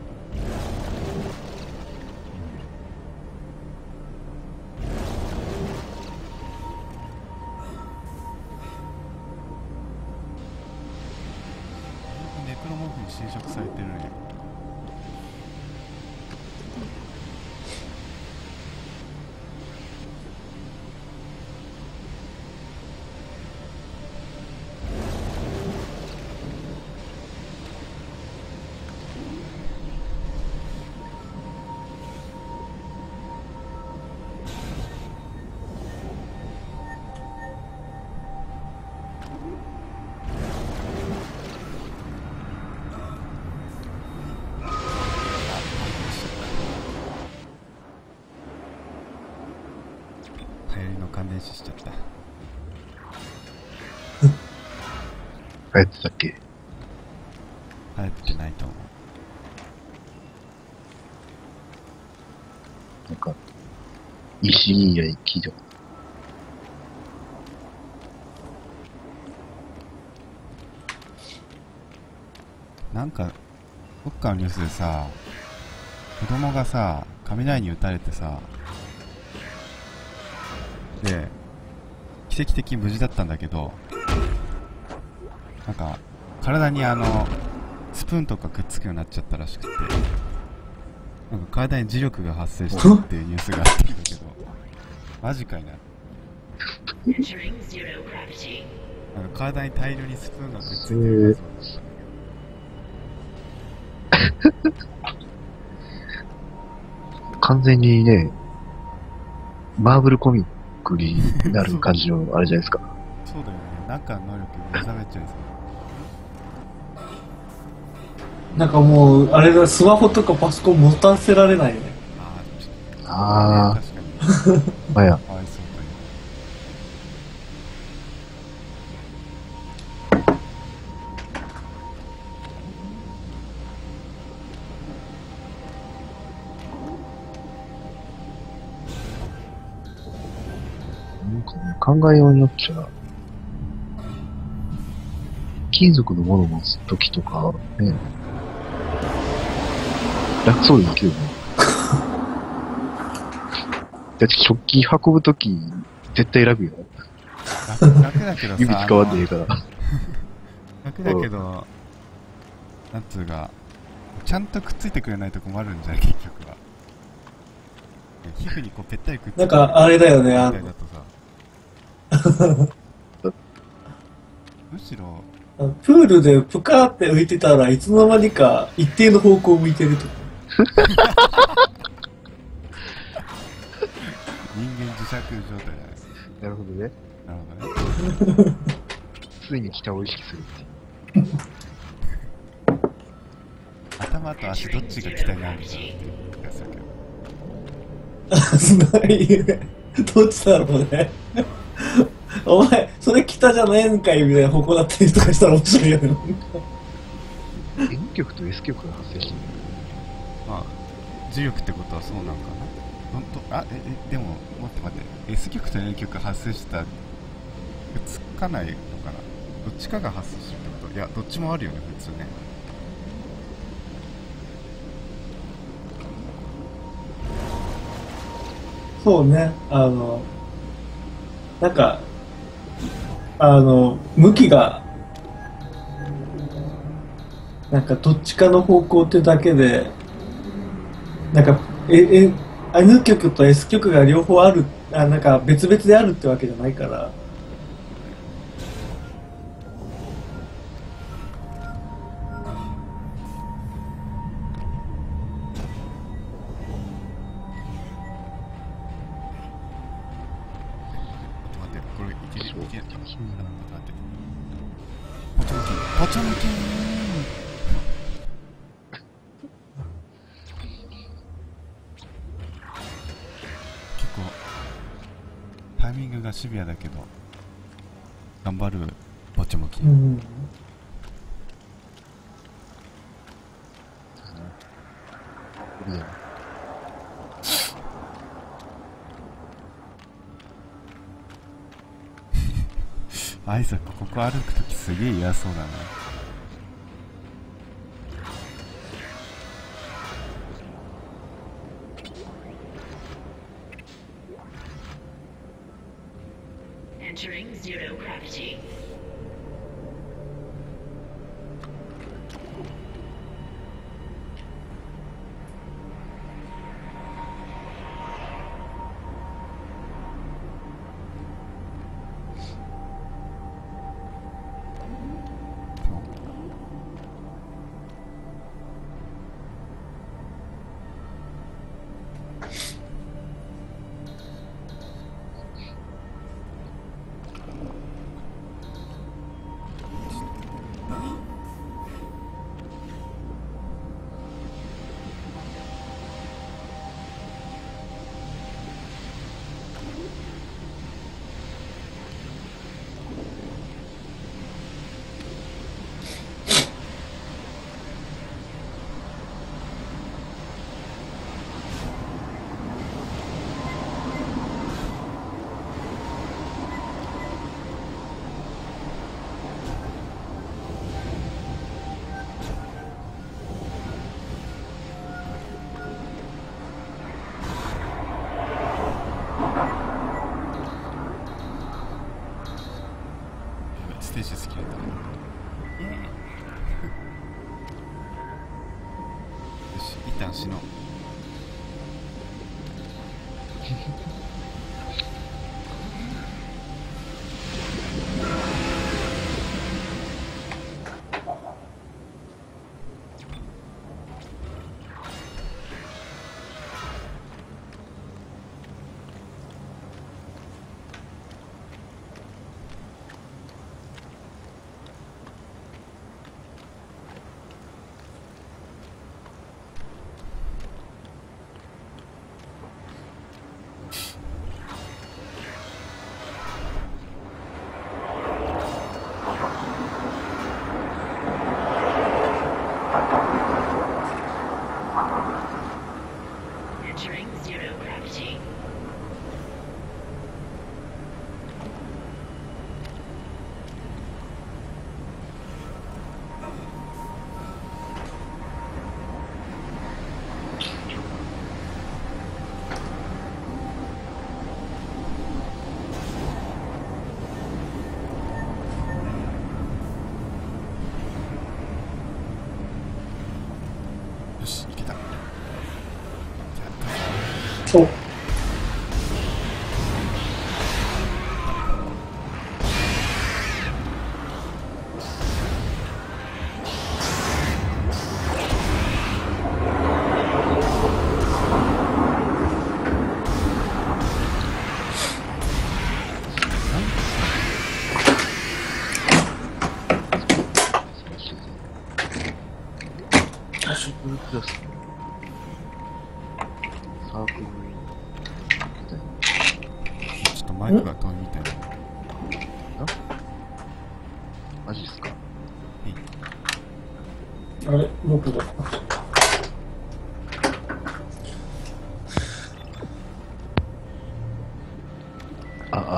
ネクロモフに侵食されてるね。流行りの感電死しちゃった。 流行ってたっけ？ 流行ってないと思う。 なんか、石以来聞いた。 なんか、どっかのニュースでさ、子供がさ、雷に打たれてさ、で、奇跡的に無事だったんだけど、なんか、体にあの、スプーンとかくっつくようになっちゃったらしくて、なんか体に磁力が発生してるっていうニュースがあったんだけど、マジかいな。なんか体に大量にスプーンがくっついてるからそう完全にね、マーブルコミックになる感じのあれじゃないですか。 そうだよね。なんかの能力目覚めちゃいそう。 なんかもう、あれだ、スマホとかパソコン持たせられないよね。 ああ、 あ確かに。 ー、まあや。 かわいそうという。 なんかね、考えようによっちゃ、金属のものを持つときとか、ね、楽そうですけどね。だって食器運ぶとき、絶対楽よ。 楽楽だけどさ、 指使わんでええから。 楽だけど、なんつうか、ちゃんとくっついてくれないと困るんじゃない、結局は。皮膚にこうぺったりくっついてなんかあれだよね、あみたいのだとさ。むしろ、 プールでプカーって浮いてたらいつの間にか一定の方向を向いてるとか。 人間磁石状態じゃないですか。 なるほどね。 なるほどね。 常に北を意識するっていう。 頭と足どっちが北になるんだろうっていう気がするけど。 ないね。どっちだろうね。お前、それ北じゃないんかいみたいな方向だったりとかしたら面白いよね。 N 極と S 極が発生してる。 まあ、磁力ってことはそうなんかな。どっ本当、あ、え、え、でも、待って待って、S 極と N 極発生したら、つかないのかな。どっちかが発生してるってこと？いや、どっちもあるよね、普通ね。 そうね、あの、なんか、あの、向きが、なんかどっちかの方向ってだけで、なんか、え、え、N 極と S 極が両方ある、あ、なんか別々であるってわけじゃないから、 待って、これいける、いける。待って待って。ポチョンキン、ポチョンキン。結構タイミングがシビアだけど頑張るポチョムキン。 うん、 いや、 アイザックここ歩くときすげえ嫌そうだな。 Entering zero gravity. ステージスキルだ。よし、一旦死のう。 Entering zero gravity. よし、いけた。 そう。 サークルクラス。サークル。 ちょっとマイクが遠いみたいな。 マジっすか？ あれ、僕が。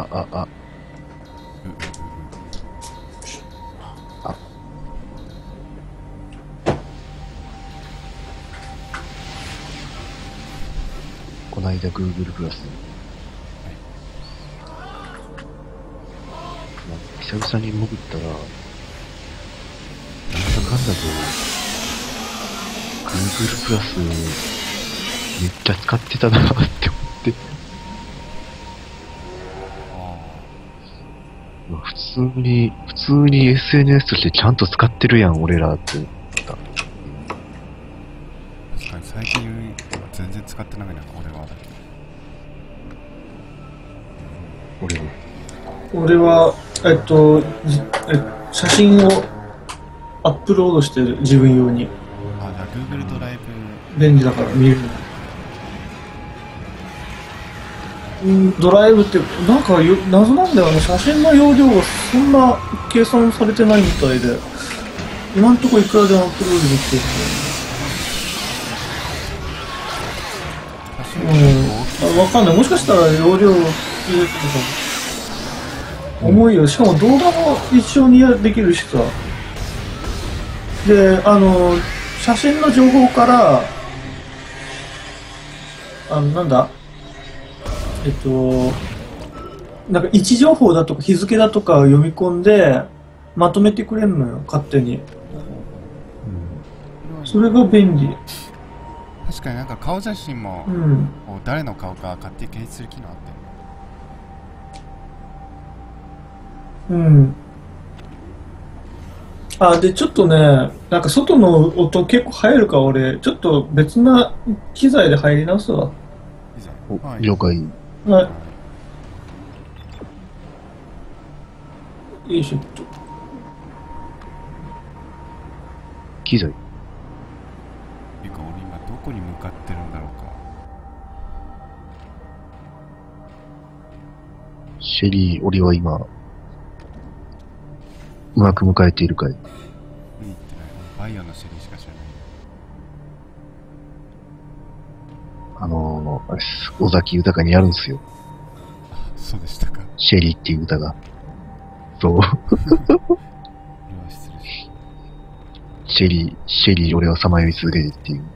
あ、あ、 ううううあ。この間 Google プラスで、なんか久々に潜ったら、なんだかんだと、Google プラスめっちゃ使ってたなって思って。まあ普通に、普通に エスエヌエス としてちゃんと使ってるやん、俺らって思った。 確かに最近全然使ってないな、俺はだけ。 俺は。 俺は、えっと、じえ写真をアップロードしてる、自分用に。 あ、じゃあ Google ドライブ。 便利だから見る。うん、ドライブってなんかよ謎なんだよね。写真の容量がそんな計算されてないみたいで、今んとこいくらでもアップロードできてる。うん、あ、わかんない。もしかしたら容量入れてるかも。重いよ。しかも動画も一緒にできるしさ。で、あの写真の情報からあのなんだえっと、なんか位置情報だとか日付だとかを読み込んでまとめてくれるのよ、勝手に。うん、それが便利。 確かになんか顔写真も、うん、こう誰の顔か勝手に検出する機能あってる。 うん。あ、で、ちょっとね、なんか外の音結構入るから俺、ちょっと別な機材で入り直すわ。 お、了解。 はい。よいしょっと。 機材。 ていうか俺今どこに向かってるんだろうか。 シェリー、俺は今、うまく迎えているかい？ 見に行ってない。バイオのシェリーしか知らない。 あのー、あれっす、尾崎豊にあるんすよ。 あ、そうでしたか。 シェリーっていう歌が。そう。シェリー、シェリー俺はさまよい続けてっていう。でも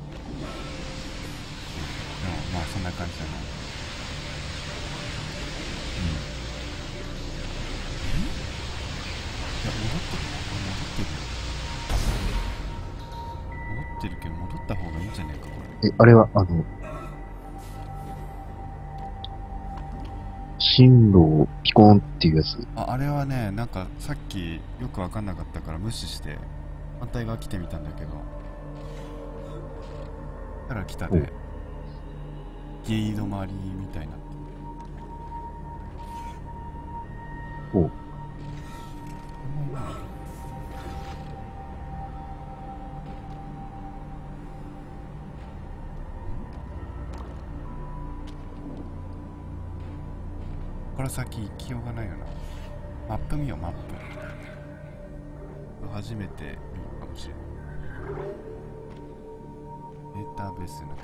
まあそんな感じじゃない。うん。え？いや、戻ってる。戻ってる。戻ってるけど戻った方がいいんじゃないか、これ。 え、あれは、あの、進路をピコーンっていうやつ。 あ、あれはね、なんかさっきよくわかんなかったから無視して反対側来てみたんだけど、たら来たでゲイ止まりみたいになって。 おう。 これ先行きようがないよな。マップ見よう、マップ。初めて見るかもしれない。データベースなくて。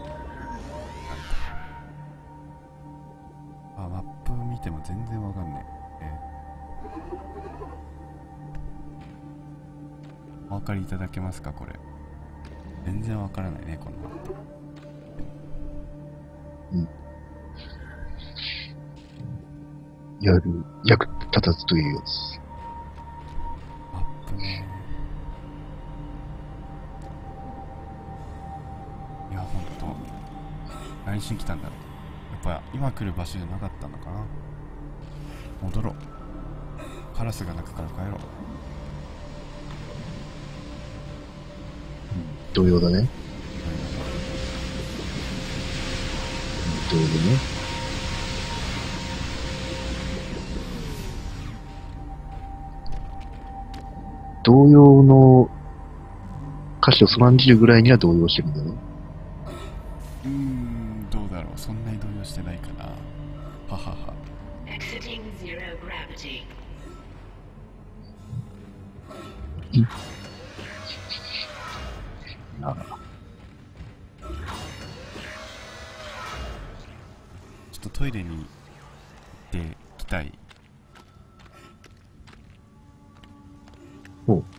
あ、マップ見ても全然わかんない。えお分かりいただけますか、これ。全然わからないね、このマップ。 うん。やる、役立たずというやつ。 マップね。いや、ほんと。何しに来たんだろう。やっぱ今来る場所じゃなかったのかな。戻ろう。カラスが鳴くから帰ろう。 同様だね。同様だね。同様の歌詞をそらんじるぐらいには動揺してるんだね。 うーん、どうだろう。そんなに動揺してないかな。ははは。 Exiting zero gravity. ああ。 ちょっとトイレに行ってたい。 おう。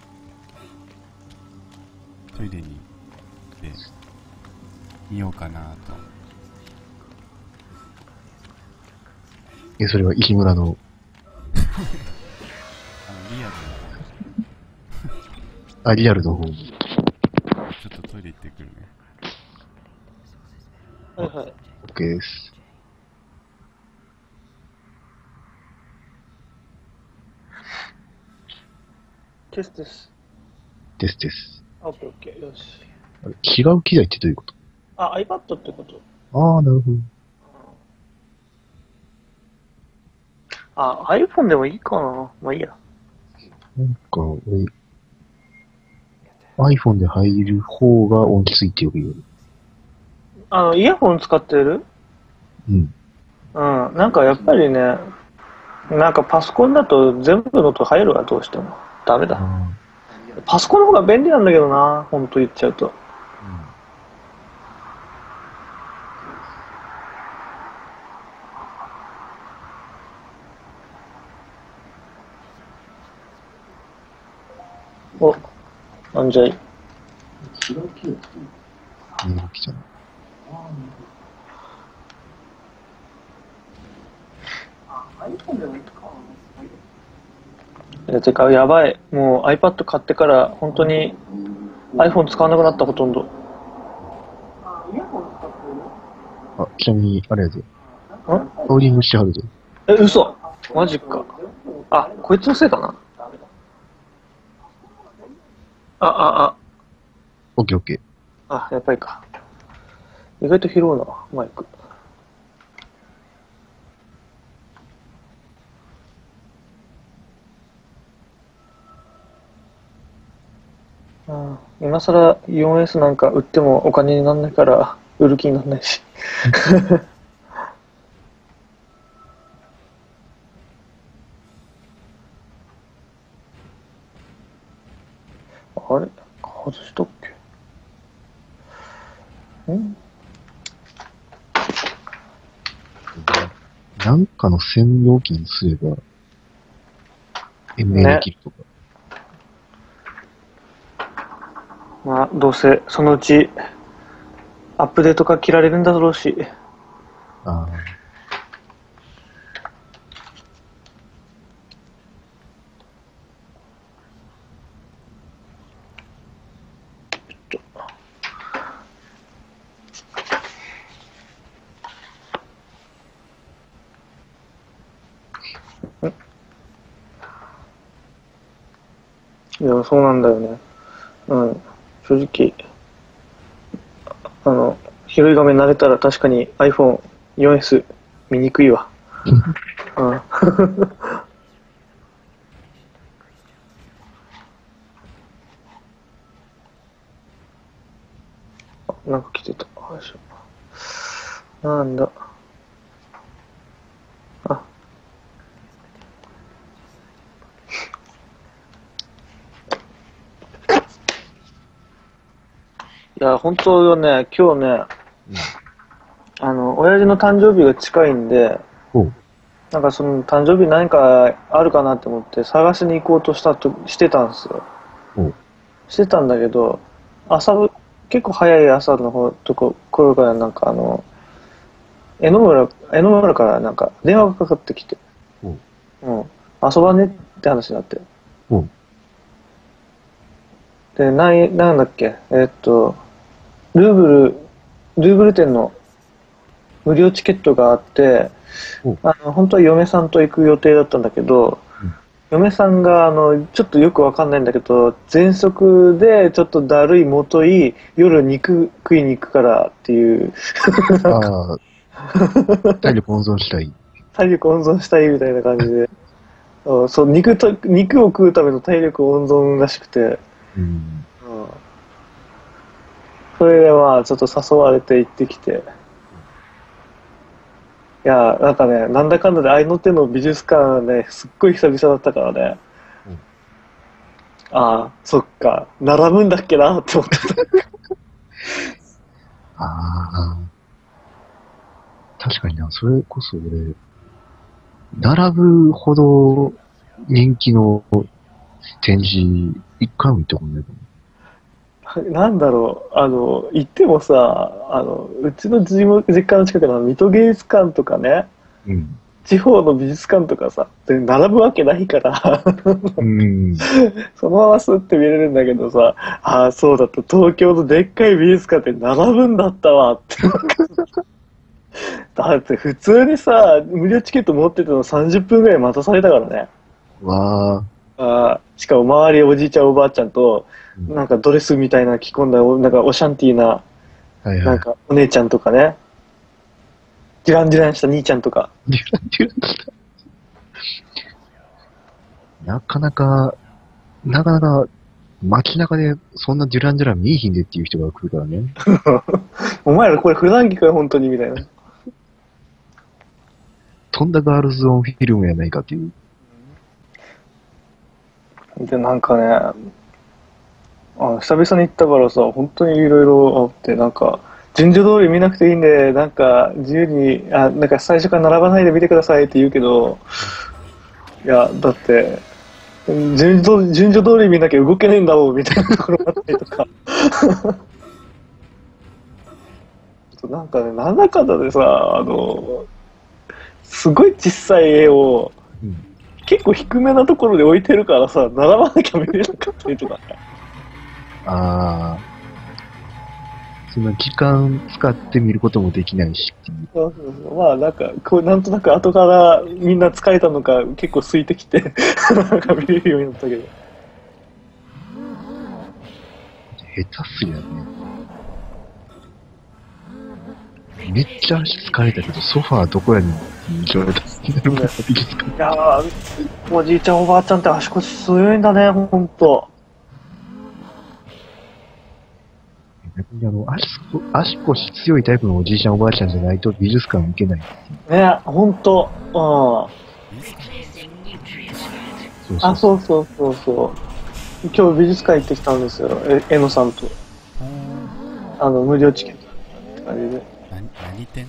トイレに行ってみようかなと。 え、それは石村の、 あのリアルあ、リアルの方。 ちょっとトイレ行ってくるね。 はいはい。 OK です。 テストです。 ですです。 オッケーオッケー。よし。 あれ違う機材ってどういうこと？ あ、iPad ってこと？ ああ、なるほど。 あ、iPhone でもいいかな。まあいいや。 なんか、俺、iPhone で入る方が音きついってよく言う。 あの、イヤホン使ってる？ うん。 うん。なんかやっぱりね、なんかパソコンだと全部の音入るわ、どうしても。ダメだ。パソコンの方が便利なんだけどな、ほんと言っちゃうと。お、なんじゃい。 メール来ちゃう。 いや、てか、やばい。もう iPad 買ってから本当に iPhone 使わなくなった、ほとんど。 あ、ちなみに、あれやで。 ん？ ローディングしてはるで。 え、嘘？マジか。あ、こいつのせいかな。あ、あ、あ。 オッケーオッケー。 あ、やっぱりか。意外と拾うな、マイク。うん、今更 よんエス なんか売ってもお金にならないから売る気にならないし。あれ外しとっけ？ん？ なんかの専用機にすれば、延命できるとか。ね、 まあ、どうせそのうちアップデートが切られるんだろうし。 ああ。 いや、そうなんだよね。うん。正直、あの、広い画面慣れたら確かに アイフォンフォーエス 見にくいわ。うん。なんか来てた。よいしょ。なんだ。あ。いや、本当よね、今日ね、うん、あの、親父の誕生日が近いんで、 うん、 なんかその誕生日何かあるかなって思って探しに行こうとしたとしてたんですよ。うん、してたんだけど、朝、結構早い朝の方とこ頃からなんかあの、江ノ村、江ノ村からなんか電話がかかってきて、うん、うん、遊ばねって話になって。うん、で、ない、なんだっけ、えー、っと、ルーブル、ルーブル店の無料チケットがあって、あの本当は嫁さんと行く予定だったんだけど、うん、嫁さんがあのちょっとよくわかんないんだけど、喘息でちょっとだるいもとい、夜肉食いに行くからっていう。 あ体力温存したい。 体力温存したいみたいな感じで。そう、肉と、肉を食うための体力温存らしくて。うん、うん、それでまあちょっと誘われて行ってきて、いやなんかね、なんだかんだで愛の手の美術館ね、すっごい久々だったからね、うん、ああそっか並ぶんだっけなって思ってた。 ああ確かにな、それこそ俺並ぶほど人気の展示、一回も行ったことないかも。 なんだろう、あの、行ってもさ、あの、うちの実実家の近くの水戸芸術館とかね、 うん。 地方の美術館とかさ、で並ぶわけないからうん。 そのままスッて見れるんだけどさ、ああ、そうだった、東京のでっかい美術館って並ぶんだったわって。だって普通にさ、無料チケット持ってたのさんじゅっぷんぐらい待たされたからね。 わあ。 あしかも周りおじいちゃんおばあちゃんと、 うんなんかドレスみたいな着込んだ、なんかオシャンティーな、 はいはい。 なんかお姉ちゃんとかね、デュランデュランした兄ちゃんとか。 デュランデュランなかなか、なかなか、街中でそんなデュランデュラン見えひんでっていう人が来るからね。 お前らこれ普段着かよ、本当に、みたいな。 とんだガールズオンフィルムやないかっていう。 で、なんかね、あ久々に行ったからさ、本当にいろいろあって、なんか、順序通り見なくていいんで、なんか、自由に、あ、なんか最初から並ばないで見てくださいって言うけど、いや、だって、順序順序通り見なきゃ動けねえんだもん、みたいなところがあったりとか。なんかね、なんだかんだでさ、あの、すごい小さい絵を、 うん、 結構低めなところで置いてるからさ、並ばなきゃ見れなかったりとか。 ああ。その時間使って見ることもできないしっていう。 そうそうそう。まあなんか、こうなんとなく後からみんな疲れたのか結構空いてきて、なんか見れるようになったけど。 下手すぎだね。めっちゃ足疲れたけど、ソファーどこやねんっていう状態になるから美術館。 いやー、おじいちゃんおばあちゃんって足腰強いんだね、ほんと。 逆にあの、足こ、足腰強いタイプのおじいちゃんおばあちゃんじゃないと美術館行けない。 ね、ほんと。うん。 そうそうあ、そうそうそうそう。今日美術館行ってきたんですよ、え、えのさんと。あの、無料チケットって感じで。 何、何店？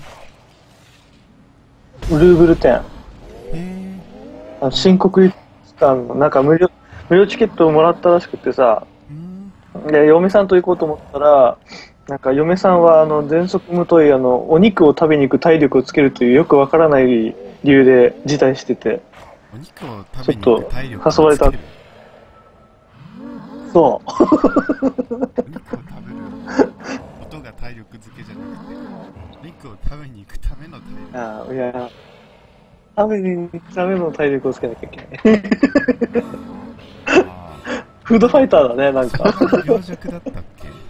ルーブル展。 へあの新国立館の、なんか無料、無料チケットをもらったらしくてさ、 ー。 で、嫁さんと行こうと思ったら、なんか嫁さんは、あの、喘息無とい、あの、お肉を食べに行く体力をつけるというよくわからない理由で辞退してて。 お肉を食べに行く体力をつける。 誘われた。そう。 お肉を食べることが体力づけじゃなくて、お肉を食べに行くための体力。 ああ、いや、食べに行くための体力をつけなきゃいけない。フードファイターだね、なんか。 病弱だったっ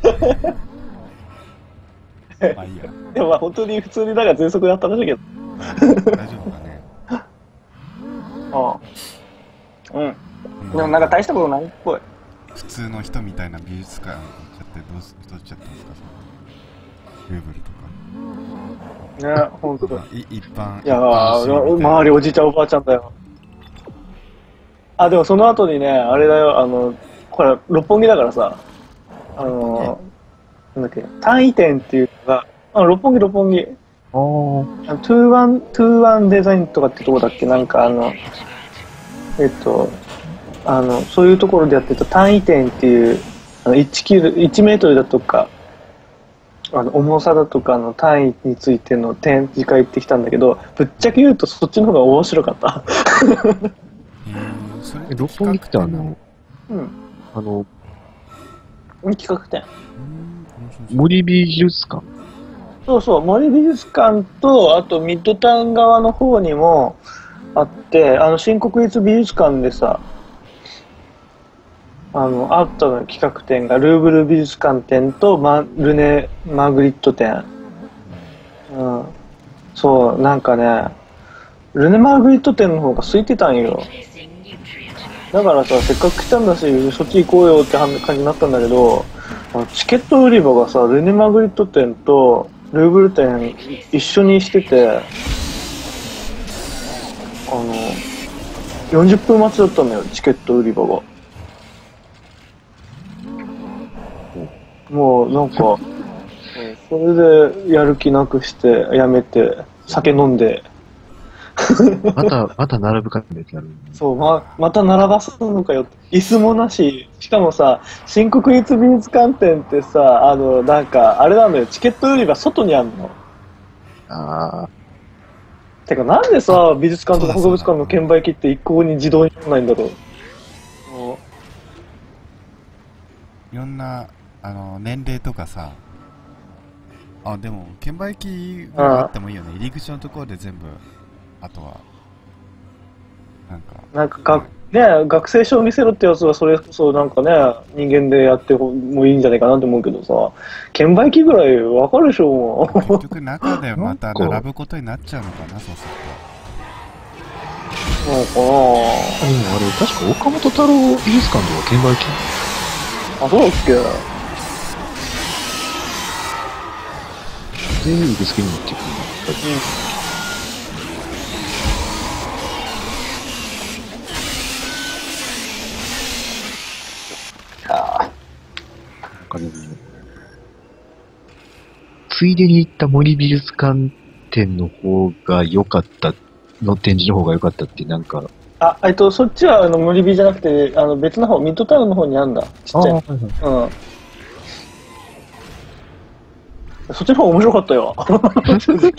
け？まあいいや。 でもまあ本当に普通になんか喘息だったらしいけど。 大丈夫かね。 ああ。うん。でもなんか大したことないっぽい。 普通の人みたいな美術館行っちゃってどうしどうしちゃったんですか、そのルーブルとか。 ね、ほんとだ。 い一般。 いや一般市民みたいなー、周りおじいちゃんおばあちゃんだよ。あ、でもその後にね、あれだよ、あの、ほら、六本木だからさ、あの、なんだっけ、単位店っていうのが、あ、六本木、六本木。 あー。 あのトゥーワン、トゥーワンデザインとかってとこだっけ、なんかあの、えっと、あの、そういうところでやってた単位店っていう、あのいちキロ、いちメートルだとか、あの、重さだとかの単位についての展示会行ってきたんだけど、ぶっちゃけ言うとそっちの方が面白かった。 それえ、六本木ってあの、 うん。 あの、 企画展。 森美術館。 そうそう、森美術館と、あとミッドタウン側の方にもあって、あの、新国立美術館でさ、あの、あったの企画展が、ルーブル美術館展と、マルネ・マグリット展。うん。そう、なんかね、ルネ・マグリット展の方が空いてたんよ。だからさ、せっかく来たんだし、そっち行こうよって感じになったんだけど、チケット売り場がさ、ルネ・マグリット展とルーブル展一緒にしてて、あの、よんじゅっぷん待ちだったんだよ、チケット売り場が。もうなんか、それでやる気なくして、やめて、酒飲んで、 また、また並ぶかってやつやる。 そう、ま、また並ばすのかよ。椅子もなし、しかもさ、新国立美術館展ってさ、あの、なんか、あれなんだよ、チケット売り場外にあるの。 ああ。 てか、なんでさ、美術館とか博物館の券売機って一向に自動にならないんだろう。もいろんな、あの、年齢とかさ、あ、でも、券売機があってもいいよね。入り口のところで全部、あとは、なんか。 うなんかが、ね、学生証見せろってやつはそれこそなんかね、人間でやってもいいんじゃないかなと思うけどさ、券売機ぐらいわかるでしょ、もう。 結局中でまた並ぶことになっちゃうのかな、そうするそうかなでもあれ、確か岡本太郎美術館とか券売機あ、そうだっけ。 全員受付に持ってくるんだ。 あなんかでもついでに行った森美術館展の方が良かったの展示の方が良かったってなんか。 あ、えっと、そっちはあの森美じゃなくて、あの別の方、ミッドタウンの方にあるんだ。ちっちゃい。 はいはい、 うん。そっちの方が面白かったよ。正直。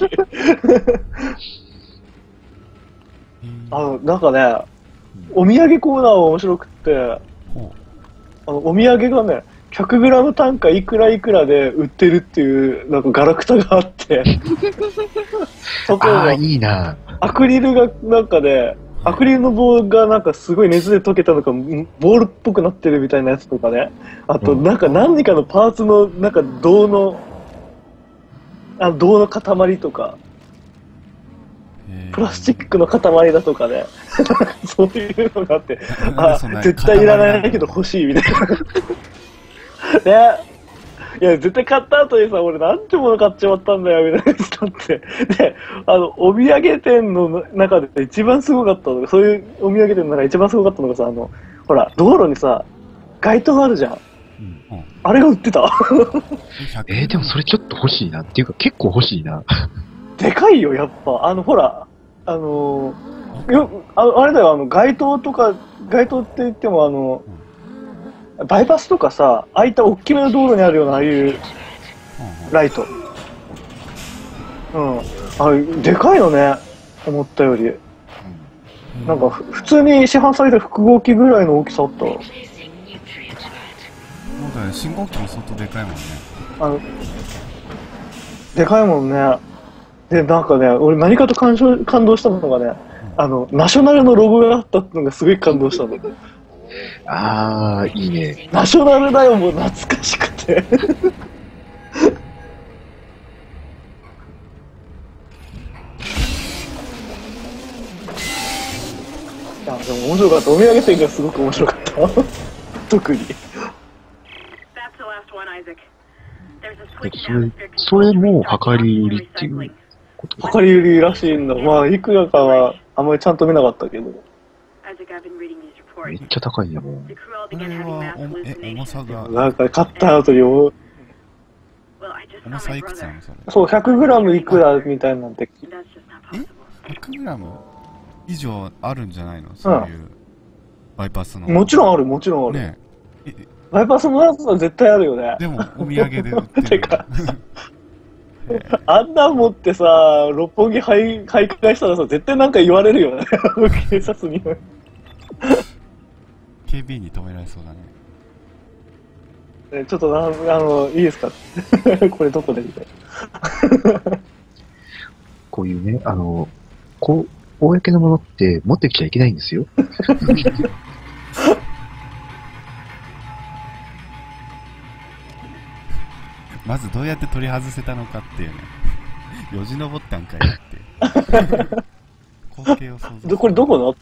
あの、なんかね、お土産コーナーは面白くって、あの、お土産がね、ひゃくグラム 単価いくらいくらで売ってるっていう、なんかガラクタがあって、例えあばあ、、いいな。 アクリルがなんかで、アクリルの棒がなんかすごい熱で溶けたのか、ボールっぽくなってるみたいなやつとかね。あと、なんか何かのパーツの、なんか銅の、あの銅の塊とか、プラスチックの塊だとかね。そういうのがあって、あ、絶対いらないけど欲しいみたいな。ね。いや、絶対買った後にさ、俺なんてもの買っちまったんだよ、みたいなやつだって。で、あの、お土産店の中で一番すごかったのが、そういうお土産店の中で一番すごかったのがさ、あの、ほら、道路にさ、街灯があるじゃん。うんうん、あれが売ってた。 えー、でもそれちょっと欲しいな。っていうか結構欲しいな。 でかいよ、やっぱ。あの、ほら、あのー、よ、ああれだよ、あの、街灯とか、街灯って言ってもあの、うん、バイパスとかさ、ああいった大きめの道路にあるような、ああいうライト。うん。あれ、でかいよね。思ったより。うん、なんか、普通に市販された複合機ぐらいの大きさあったわ。 そうだね、信号機も相当でかいもんね。 あの、でかいもんね。で、なんかね、俺何かと感動感動したのがね、うん、あの、ナショナルのロゴがあったってのがすごい感動したの。 あー、いいね。 ナショナルだよ、もう懐かしくて。いや、でも面白かった。お土産店がすごく面白かった。特に。 それ、それも量り売りっていうこと量り売りらしいんだ。まあ、いくらかはあんまりちゃんと見なかったけど。 めっちゃ高いんやもん。 これは、え、重さが。 なんか買った後に、重さいくつなのそれ。 そう、ひゃくグラム いくらみたいなんて。 え ?ひゃくグラム 以上あるんじゃないのそういうバイパスの。 もちろんある、もちろんある。ねえ。バイパスのやつは絶対あるよね。 でも、お土産で売ってる。てか、 あんなん持ってさ、六本木徘徊したらさ、絶対なんか言われるよね。警察に。 警備員に止められそうだね。 ちょっとあの、いいですかこれどこでみたいな。 こういうね、あの、こう、公のものって持ってきちゃいけないんですよ。 まずどうやって取り外せたのかっていうね。よじ登ったんかいって。光景を想像。 これどこの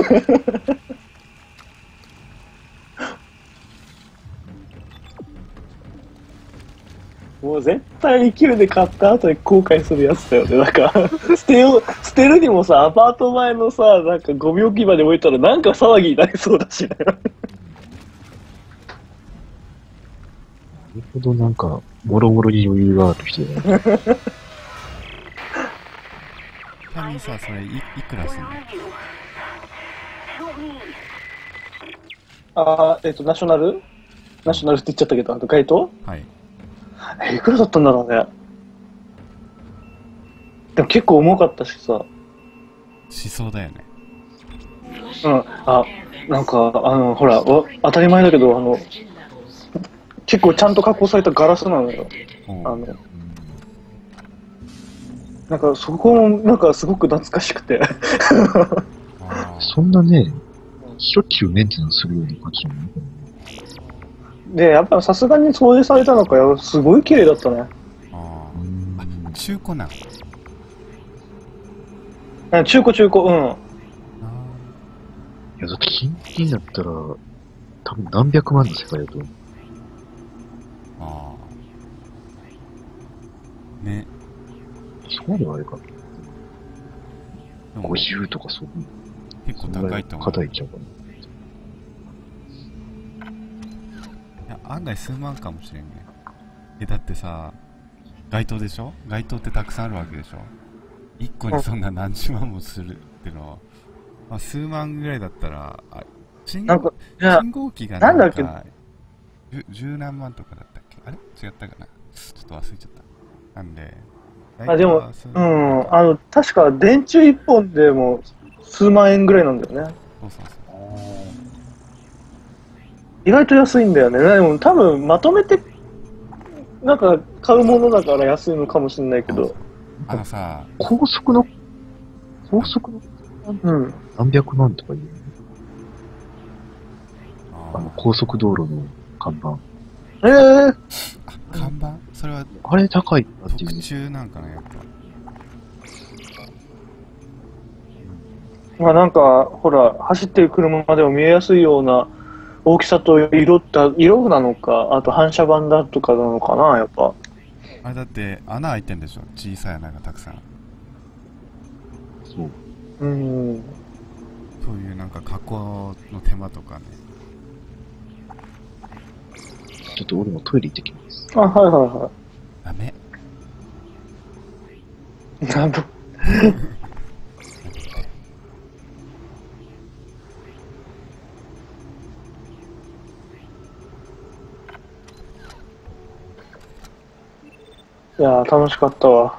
もう絶対生きるで買った後に後悔するやつだよね。なんか、捨てよう、捨てるにもさ、アパート前のさ、なんかゴミ置き場に置いたらなんか騒ぎになりそうだしね。なるほど、なんか、もろもろに余裕がある人だね。 キャミーさ、それいいくらすんの？ あー、えっと、ナショナルナショナルって言っちゃったけど、あと該当はい。 え、いくらだったんだろうね。でも結構重かったしさ。 しそうだよね。 うん。あ、なんか、あの、ほら、わ当たり前だけど、あの、結構ちゃんと加工されたガラスなのよ。 おうあの、なんかそこも、なんかすごく懐かしくて。 あそんなね、しょっちゅうメンテナンスするような感じなの？ で、やっぱさすがに掃除されたのかよ、すごい綺麗だったね。 ーあー。あ、中古なん。 うん中古中古、うん。 あいや、だって新品だったら、多分何百万の世界だと思う。 あー。ね。 そこまではあれか。 でもごじゅうとかそういう。 結構高いと思う。 肩いっちゃうかな。 いや、案外数万かもしれんね。え、だってさ、街灯でしょ？街灯ってたくさんあるわけでしょ？いっこにそんな何十万もするってのは、まあ、数万ぐらいだったら、あ、信なんか、いや、 信号機がなんなんだか、十十何万とかだったっけ？あれ違ったかな？ちょっと忘れちゃった。なんで、 あ、でも、 大体は数う万ん、あの、確か電柱一本でも数万円ぐらいなんだよね。 そうそうそう。 意外と安いんだよね。でも多分まとめて、なんか買うものだから安いのかもしれないけど。 あのさ、 高速の、高速のうん。 何百万とかいう、 ああの、高速道路の看板。 ええー、 あ、看板？それはあれ高いなっていう。 特注なんかな、やっぱ。 まあなんか、ほら、走ってる車でも見えやすいような大きさと色った、色なのか、あと反射板だとかなのかな、やっぱ。 あれだって穴開いてんでしょ？小さい穴がたくさん。 そう。 うん。 そういうなんか加工の手間とかね。 ちょっと俺もトイレ行ってきます。 あ、はいはいはダメ。 い。なるほど。いやー、楽しかったわ。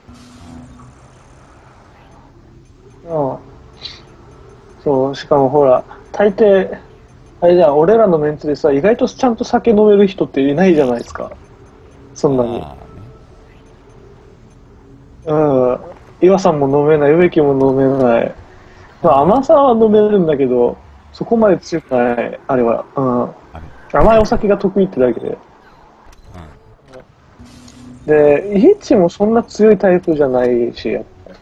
うん。そう、しかもほら、大抵、あれじゃん、俺らのメンツでさ、意外とちゃんと酒飲める人っていないじゃないですか。そんなに。 あうん。岩さんも飲めない、植木も飲めない。まあ、甘さは飲めるんだけど、そこまで強くない、あれは。うん。 ーね。あれ。 甘いお酒が得意ってだけで。 うん。 で、イエチもそんな強いタイプじゃないし、やっぱ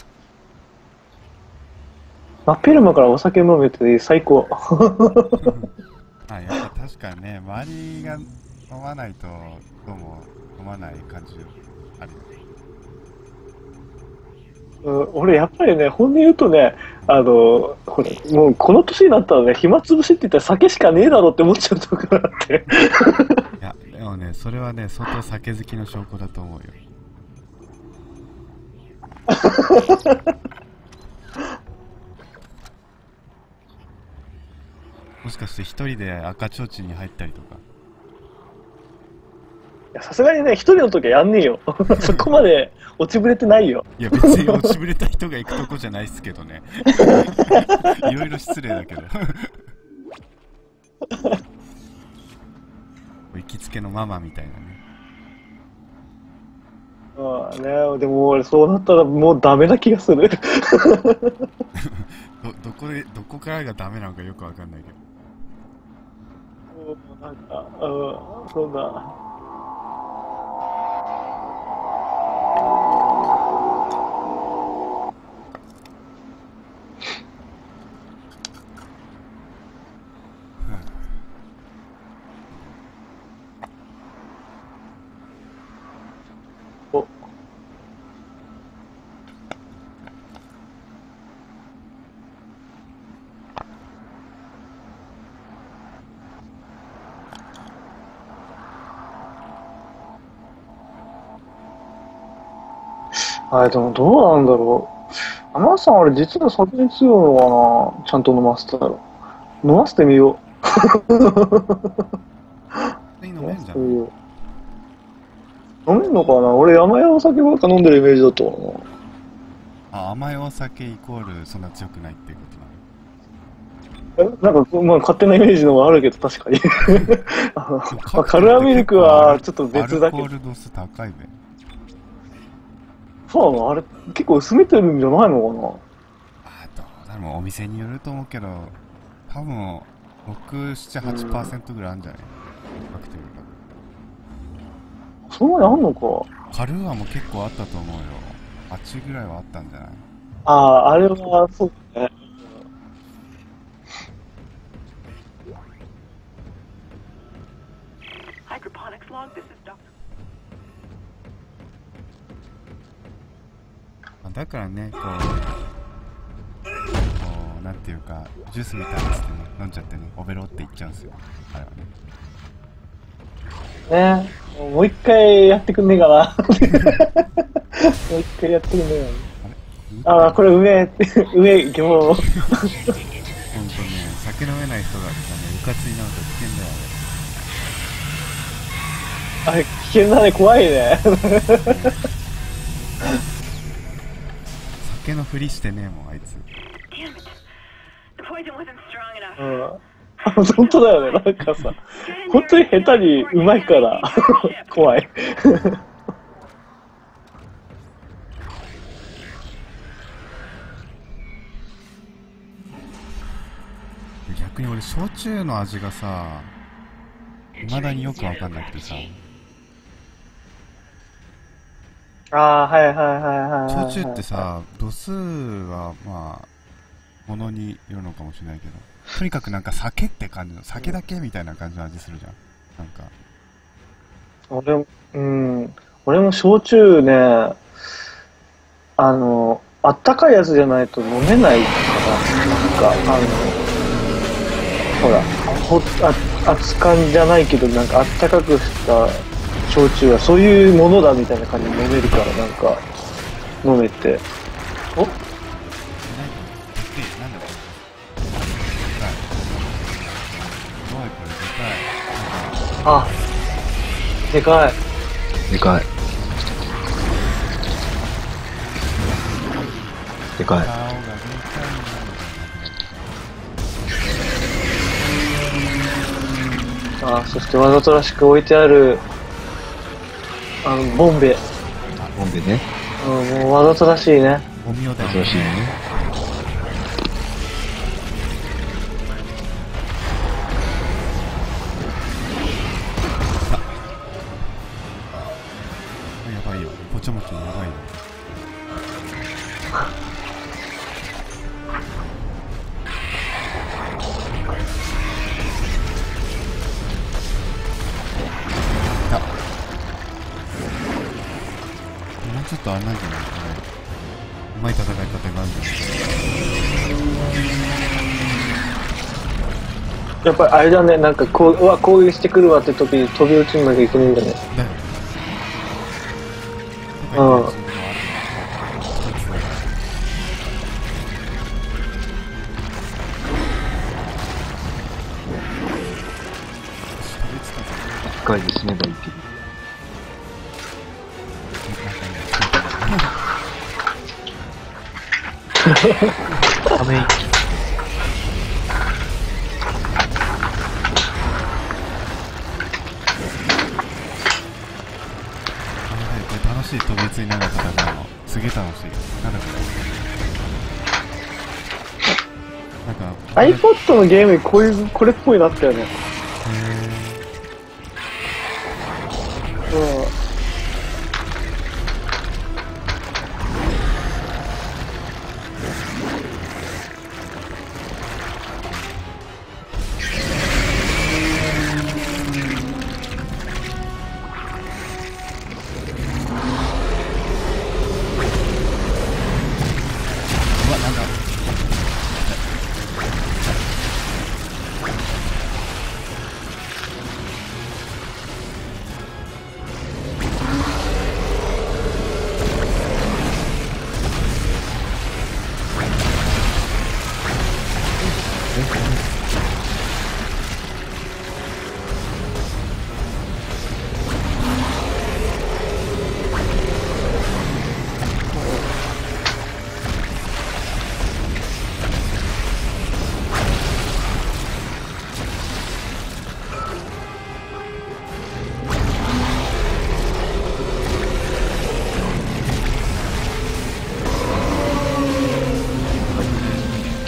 真っ昼間からお酒飲めて最高。 あ、やっぱ確かにね、周りが飲まないと、どうも飲まない感じあるよね。 うん俺やっぱりね、本音言うとね、あの、ほら、もうこの年になったらね、暇つぶしって言ったら酒しかねえだろって思っちゃうところがあって。 いや、でもね、それはね、相当酒好きの証拠だと思うよ。もしかして一人で赤ちょうちんに入ったりとか。 いやさすがにね、一人の時はやんねえよ。そこまで落ちぶれてないよ。 いや、別に落ちぶれた人が行くとこじゃないっすけどね。いろいろ失礼だけど。行きつけのママみたいなね。 まあね、でも俺そうなったらもうダメな気がする。 ど、どこで、どこからがダメなのかよくわかんないけど。 もうなんか、うん、そんな。おあれでもどうなんだろアマさんあれ実は酒に強いのかな、ちゃんと飲ませたら。飲ませてみよう。 飲めんじゃん。 飲めんのかな、俺甘いお酒ばっか飲んでるイメージだったかな。あ、甘いお酒イコールそんな強くないっていうことなの？ え、なんか、まあ、勝手なイメージのもあるけど、確かに。まあ、カルアミルクはちょっと別だけど。 アルコール度数高いべ。 そうなの？あれ、結構薄めてるんじゃないのかな？ あ、どうだろう、お店によると思うけど、多分、ろく、なな、はちパーセント ぐらいあるんじゃない？カクテルが。 そんなにあんのか。 カルーアも結構あったと思うよ。はちぐらいはあったんじゃない？ ああ、あれは、そうだね。 Hydroponics log, this is Doctor だからね、こう、こう、なんていうか、ジュースみたいなやつでね、飲んじゃってね、オベロっていっちゃうんですよ。あれはね。 ねえ、もう一回やってくんねえかな。もう一回やってくんねえかな。ああ、これ上、上、行もう。ほんとね、 酒飲めない人がね、うかつになると危険だよね。 あれ、危険だね、怖いね。 酒のふりしてねえもん、あいつ。 うん。本当だよね、なんかさ、本当に下手にうまいから、怖い。 逆に俺、焼酎の味がさ、未だによくわかんなくてさ。 ああ、はいはいはいはい。 焼酎ってさ、度数はまあ、ものによるのかもしれないけど、とにかくなんか酒って感じの、酒だけみたいな感じの味するじゃん。なんか。 俺も、うん、俺も焼酎ね、あの、あったかいやつじゃないと飲めないから、なんか、あの、ほら、ほあ熱燗じゃないけど、なんかあったかくした焼酎はそういうものだみたいな感じで飲めるから、なんか、飲めて。おあ、でかい。 でかい。でかい。 あ、そしてわざとらしく置いてある、あの、ボンベ。 ボンベね。 うん、もうわざとらしいね。 おみよだよ。 珍しいね。 ぽちゃもちやばいよ。あ、もうちょっとあれなんじゃないかね。うまい戦い方があるんじゃないやっぱりあれだね、なんかこう、うわ、攻撃してくるわって時に飛び移んなきゃいけないんだね。 だよ。 うん。 一回で死ねばいいけど。ため息。 楽しい、飛びついながら戦うのすげえ楽しい。なんだこれ、なんか iPod のゲームにこういうこれっぽいなったよね。へえ。うん。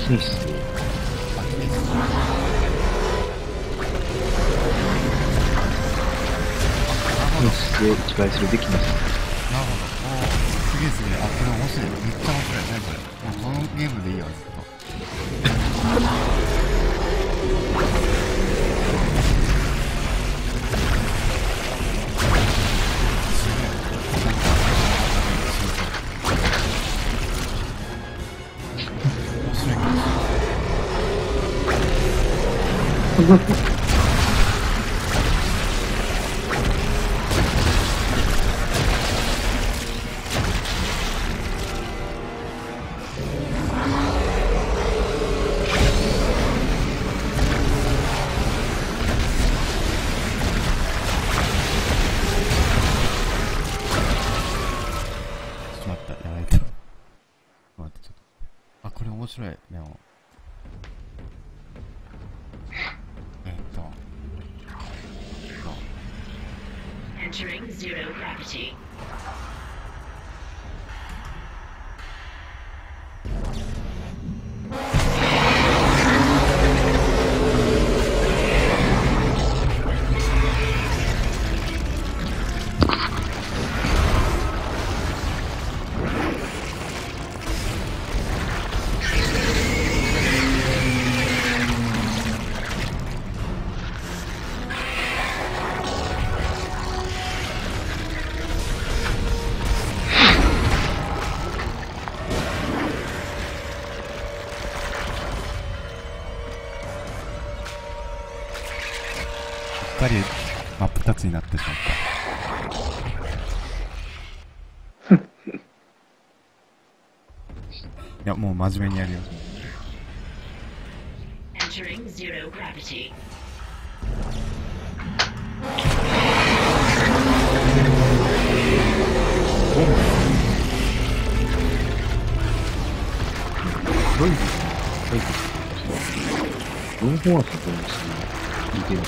キネシスを、 あ、キネシス。 キネシスを生き返するべきなし。 なるほど。おー、すげえすげえ。あ、これ面白い。めっちゃ面白い。何これ。もうこのゲームでいいわ、ずっと。面白い。でもえっと Entering zero gravity. すっかり真っ二つになってしまったいや、もう真面目にやるよ。 Entering zero gravity. 黒いですね。黒いですね。よんほんはさすがにいける。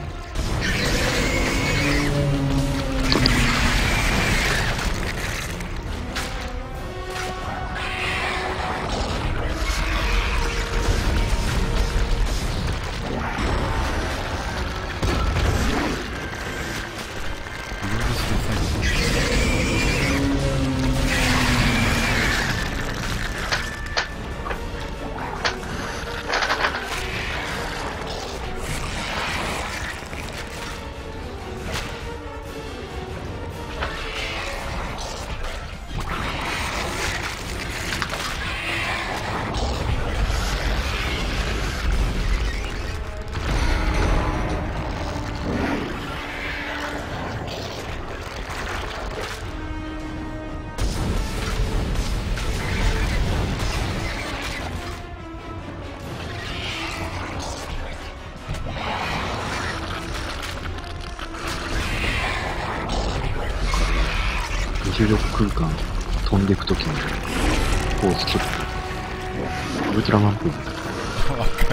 重力空間飛んでいくときにこうスキップウルトラマンっぽい。 わかる。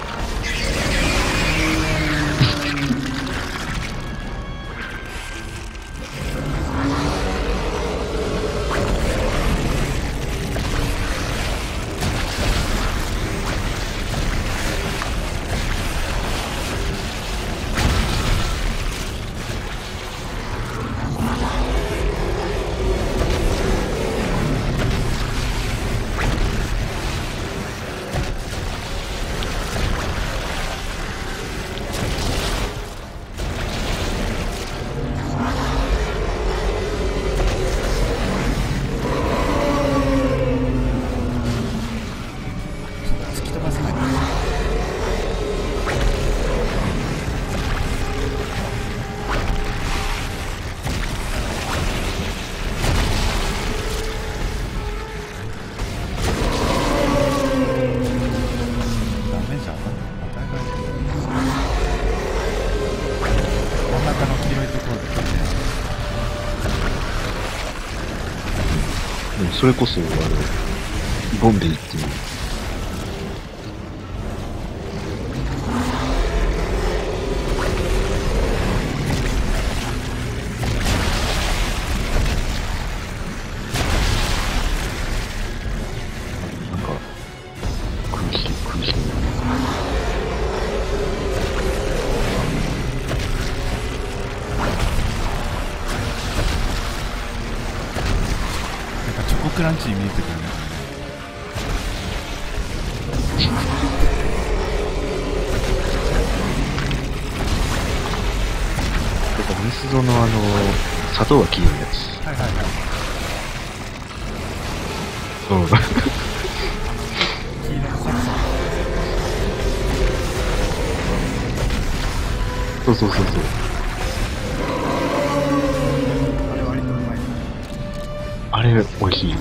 それこそ、あの、ボンベイっていう。なんか、空気クランチに見えてくるね。 てか、ミスドのあの、砂糖が黄色いやつ。 はいはいはい。 うん。 黄色のサクサそうそうそうそう。 あれ割とうまい。 あれ、美味しい。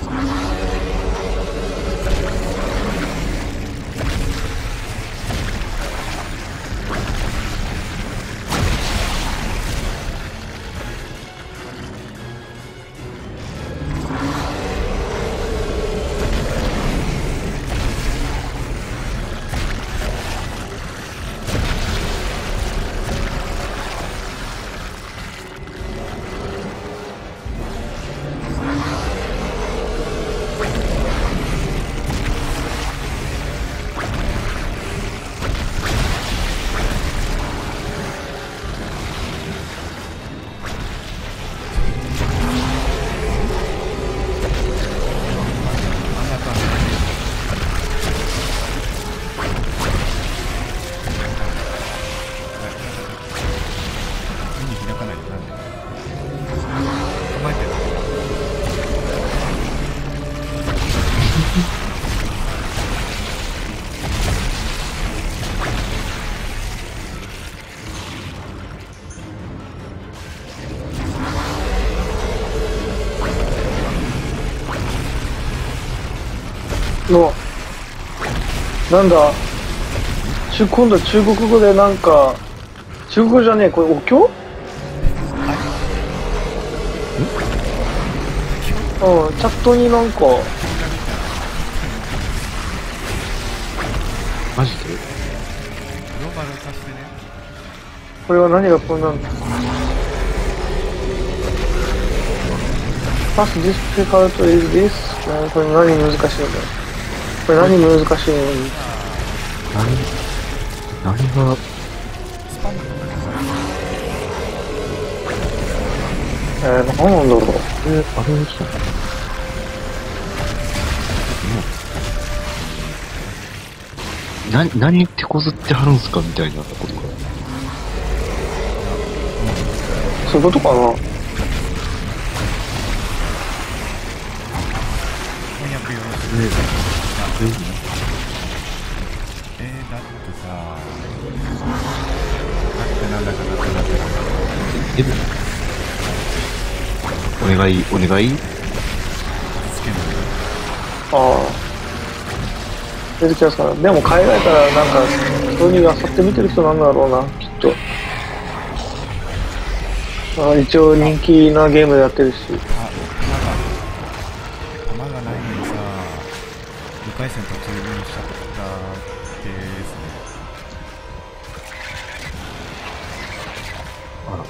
の、なんだ、中今度は中国語でなんか、中国語じゃねえ、これお経？うん、チャットになんか、 マジで？ グローバル化してね。 これは何がこんなんだ。Pass this difficult is this? これ何難しいんだよ。これ何難しいの？ 何、何が、 スパムとかえー、何なんだろう。 え、あれでしたね。な、何手こずってはるんすかみたいなことか。 そういうことかな。 翻訳よろしく。 え、 えー、だってさ、だってなんだかだってだってなんだか。 え、お願い、お願いつけない。 ああ。出てきますから。でも海外からなんか、人にあさって見てる人なんだろうな、きっと。ああ、一応人気なゲームでやってるし。 あ、弾が、弾がないのにさ、にかい戦途中にしちゃったですね。 あら。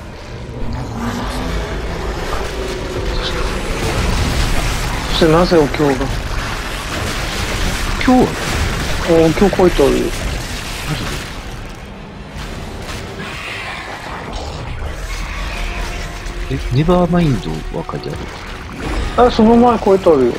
そしてなぜお経が。 今日はお経書いてあるよ。 マジで？え、ネバーマインドは書いてある？ あ、その前書いてあるよ。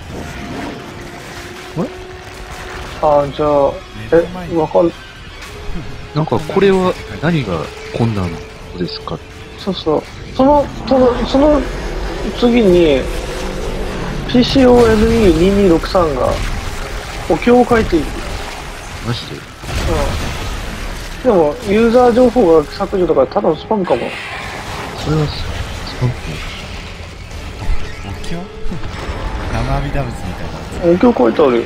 え？ あ、じゃあ、え、わかる。 なんかこれは何が困難ですか？ そうそう。その、その、その次に、ピーシーオーエヌイーにーにーろくさん が、お経を書いている。 マジで？ うん。でも、ユーザー情報が削除とかただのスパムかも。 それはスパム？ お経？生阿弥陀仏みたいな。 お経書いてあるよ。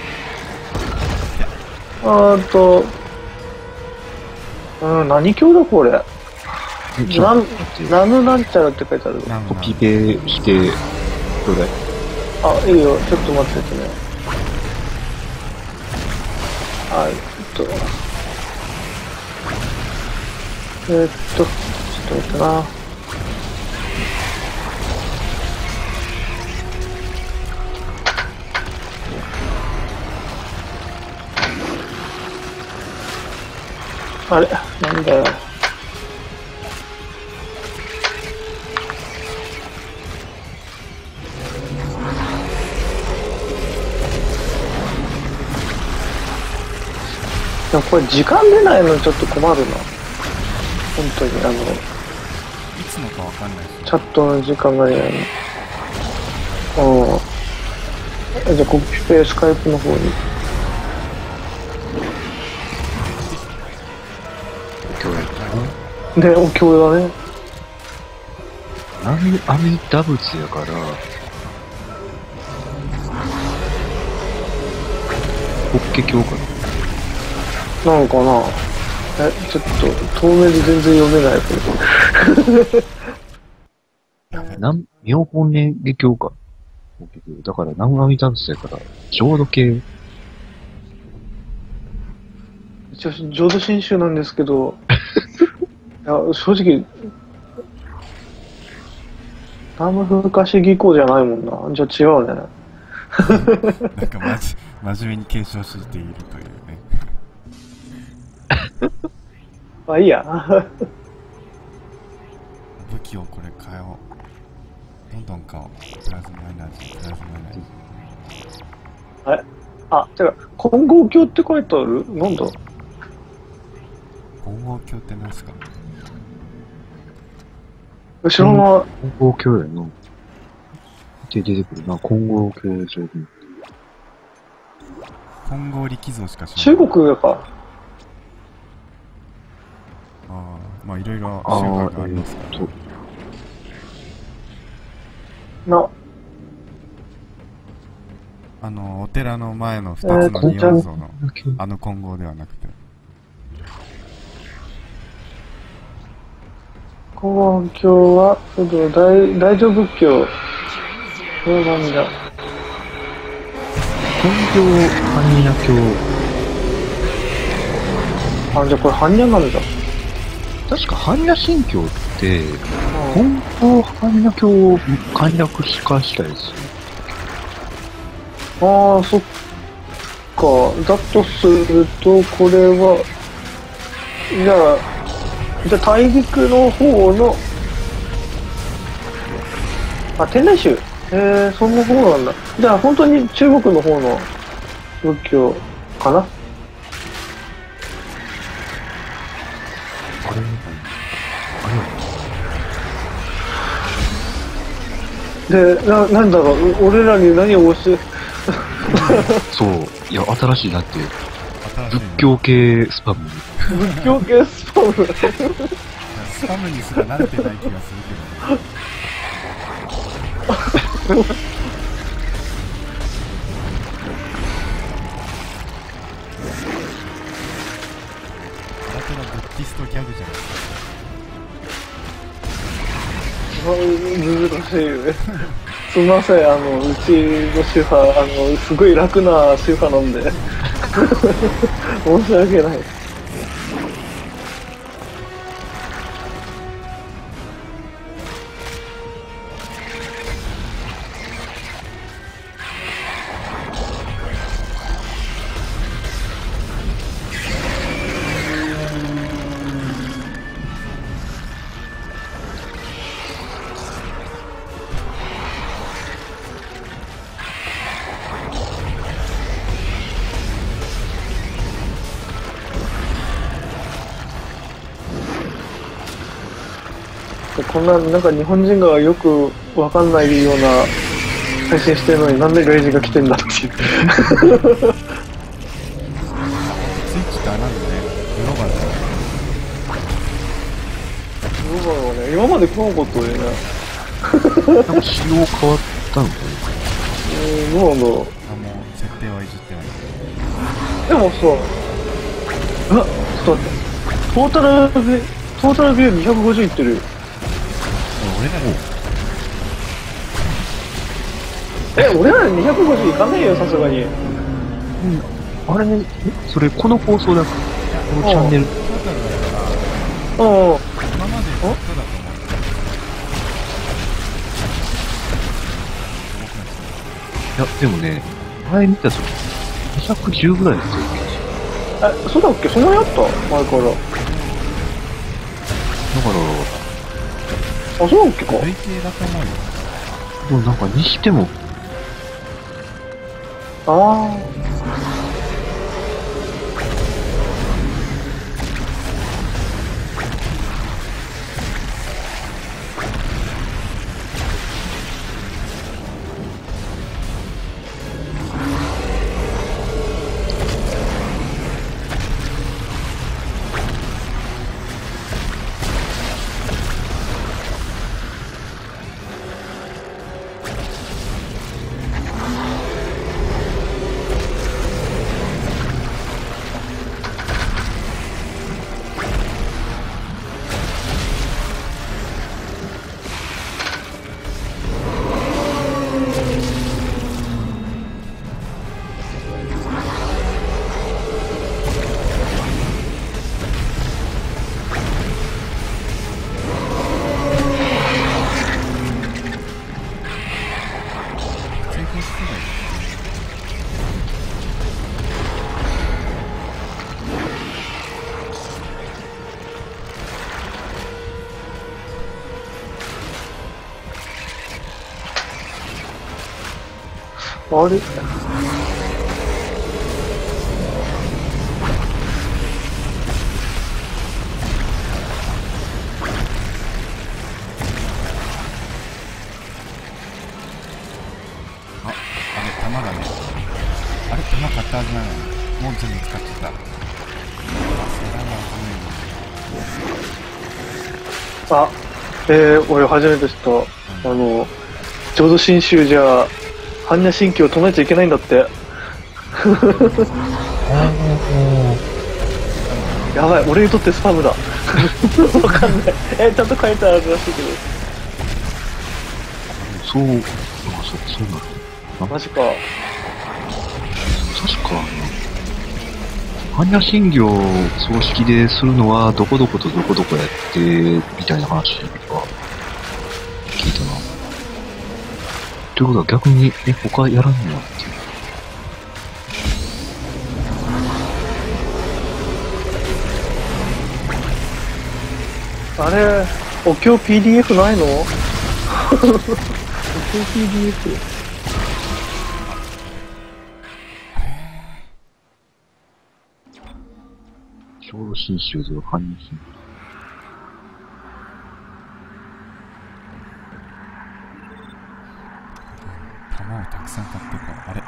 あーっと、うん、何経だこれ。なん、ナヌなんちゃらって書いてある。 コピペしてください。 あ、いいよ。ちょっと待っててね。はい、えっと。えー、っと、ちょっと待ってな。あれなんだよ。 でもこれ時間出ないのちょっと困るな。本当に、あの、 いつのかわかんないし。 チャットの時間が出ないの。うん。じゃあコピペスカイプの方に。 今日やで、お経だね。 阿弥阿弥陀仏やから、法華経かな。 なのかな。え、ちょっと、透明で全然読めないけど。 なん妙本蓮華経か。法華経だから、南無阿弥陀仏やから、浄土系。 一応、浄土真宗なんですけど、いや、正直、南無風化師技巧じゃないもんな。じゃあ違うね。 なんかまじ真面目に継承しているというね。 まあいいや。 武器をこれ変えよう。どんどん買おう。プラズマエナジー、プラズマエナジー。 あれあ、てか、金剛経って書いてあるなんだ金剛経って何すか？ 後ろの、 金剛経やな。で出てくるな、金剛経上品。 金剛力像しか知らない。 中国やか。 ああ、まあいろいろ宗派がありますから。 な、 あの、お寺の前の二つの仁王像の、あの金剛ではなくて。 金剛経は、ちょっと大、大乗仏教。これなんだ。 本教、般若経。 あ、じゃあこれ般若なんだ。 確か般若心経って、本当般若経を簡略化したやつ。 ああ、そっか。だとすると、これは、じゃあ、じゃあ大陸の方の、あ、天台宗。えー、その方なんだ。じゃあ本当に中国の方の仏教かな。 あれあれで、な、なんだろう、俺らに何を教え、 そう。いや、新しいなって。 新しい仏教系スパム。 仏教系スパム。 スパムにすら慣れてない気がするけどね。だけどブッディストギャグじゃないですか。 難しいよね。すみません、あの、うちの宗派、あの、すごい楽な宗派なんで。申し訳ない。こんな、なんか日本人がよくわかんないような配信してるのになんで外人が来てんだっていう。 スイッチってあれなんだね。グローバルだね。 どうだろうね。今まで来なかったよね。 なんか仕様変わったのかえー、どうなんだろう。 あ、もう設定はいじってない。 でもさ、あ、ちょっと待って。トータルビュー、トータルビューにひゃくごじゅういってるよ。 俺らにえ、俺らにひゃくごじゅういかねえよ、さすがに。 うん。あれね、えそれこの放送だからこのチャンネル。 トータルだからうん。 今までの人だと思う。 いや、でもね、前見たとき、にひゃくじゅうぐらいだったよ。 え、そうだっけ？そんなにあった前から。 だから、 あ、そうだっけか。 累計だと思うよ。 でもなんかにしても、 ああれあ、あれ、弾がね。あれ、弾買ったはずなのに。もう全部使っちゃった。あ、それはもうあ、えー、俺初めて知った。あの、浄土真宗じゃ、般若心経を唱えちゃいけないんだって。やばい、俺にとってスパムだ。わかんない。え、ちゃんと書いてあるらしいけそう、あ、そう、そうなの。 ど。マジか。 確か、般若心経を葬式でするのは、どこどことどこどこやって、みたいな話が聞いたな。ということは逆に、え、他やらんのやっていう。 あれ、お経 ピーディーエフ ないの？お経 ピーディーエフ？ 浄土真宗では般若心経。 弾をたくさん買っていこう。あれ。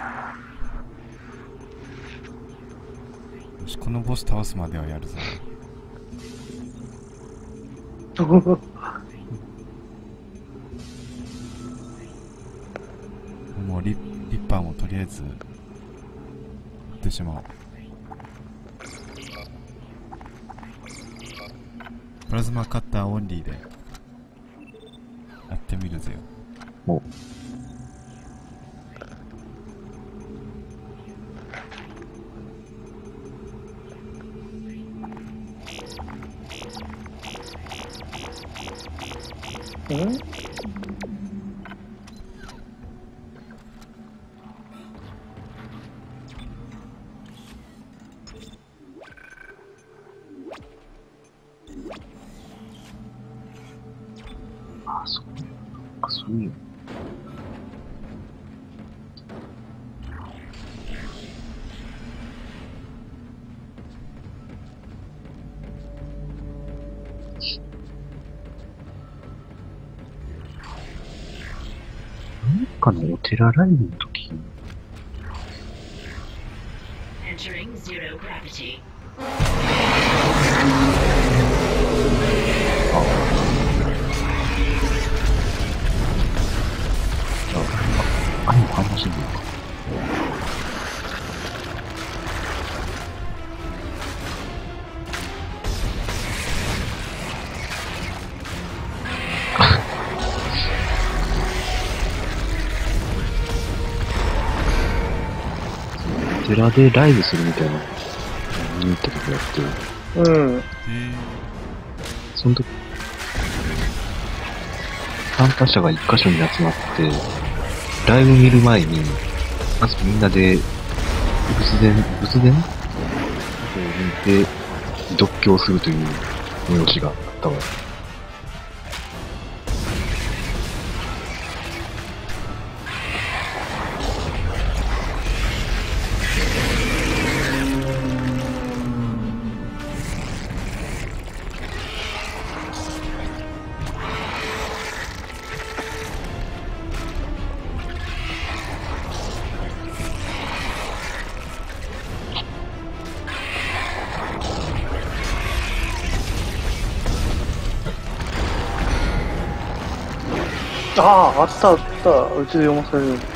よし、このボス倒すまではやるぞ。もうリ、リッパーもとりあえず撃ってしまおう。プラズマカッターオンリーでやってみるぜよ。 お、 ん？ あ、そう。あ、そういう。なんかのお寺ライブの時。 Entering zero gravity. あ、でも般若心経か。寺でライブするみたいなの見に行った時があって、 うん。 へその時、参加者が一箇所に集まって、ライブ見る前に、まずみんなで、仏殿、仏殿を見て、読経するという催しがあったわ。 ああ、あったあった。うちで読まされる。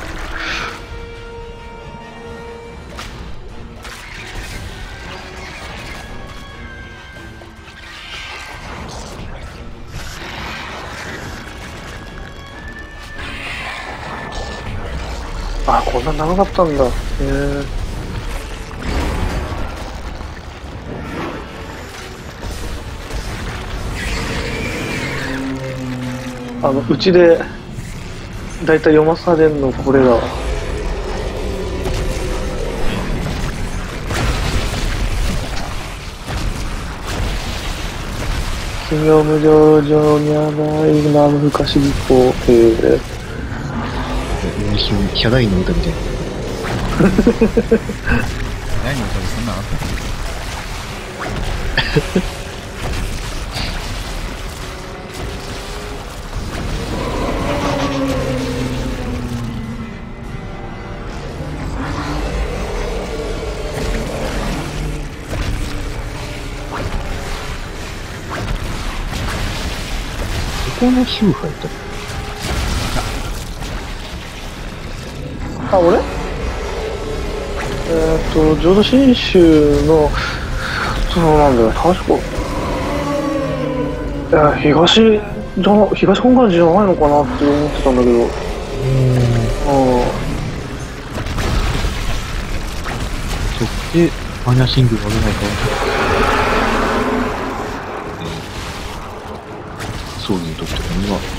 あ、こんな長かったんだ。へえ。あの、うちで、だいたい読まされるのこれだわ。企業無常上にあない南昔立法、えー、 一瞬、ヒャダインの歌みたいな。 何の歌でそんなのあったっここの宗派やったっあ、俺えーっと、浄土真宗の、そうなんだよ、確か。いや、東、じゃ、東本願寺じゃないのかなって思ってたんだけど。うん。あそして、マニアシングルが出ないか。そういう時とかには、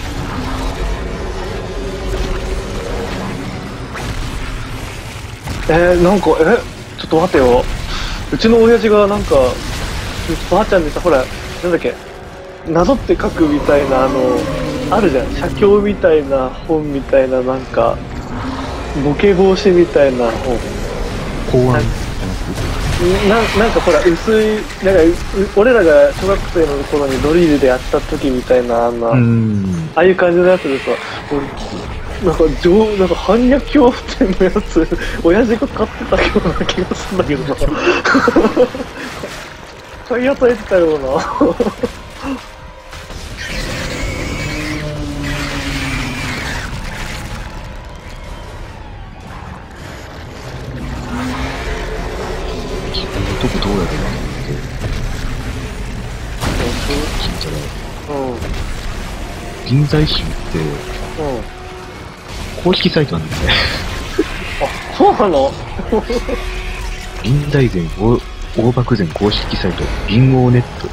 えー、なんか、え、ちょっと待ってよ。うちの親父がなんか、ばあちゃんでさ、ほら、なんだっけ、なぞって書くみたいな、あの、あるじゃん。写経みたいな本みたいな、なんか、ボケ防止みたいな本。 公安な、なんかほら、薄い、なんか、う俺らが小学生の頃にドリルでやった時みたいな、あんな、 うーん。 ああいう感じのやつでさ、俺なんか、上、なんか、般若経典のやつ、親父が買ってたような気がするんだけどな。買い与えてたような。 どこどうやってなって聞いたら、 うん。 臨済宗ってうん。 公式サイトなんですね。 あ、そうなの？ 臨大前大大漠前公式サイト、臨王ネット。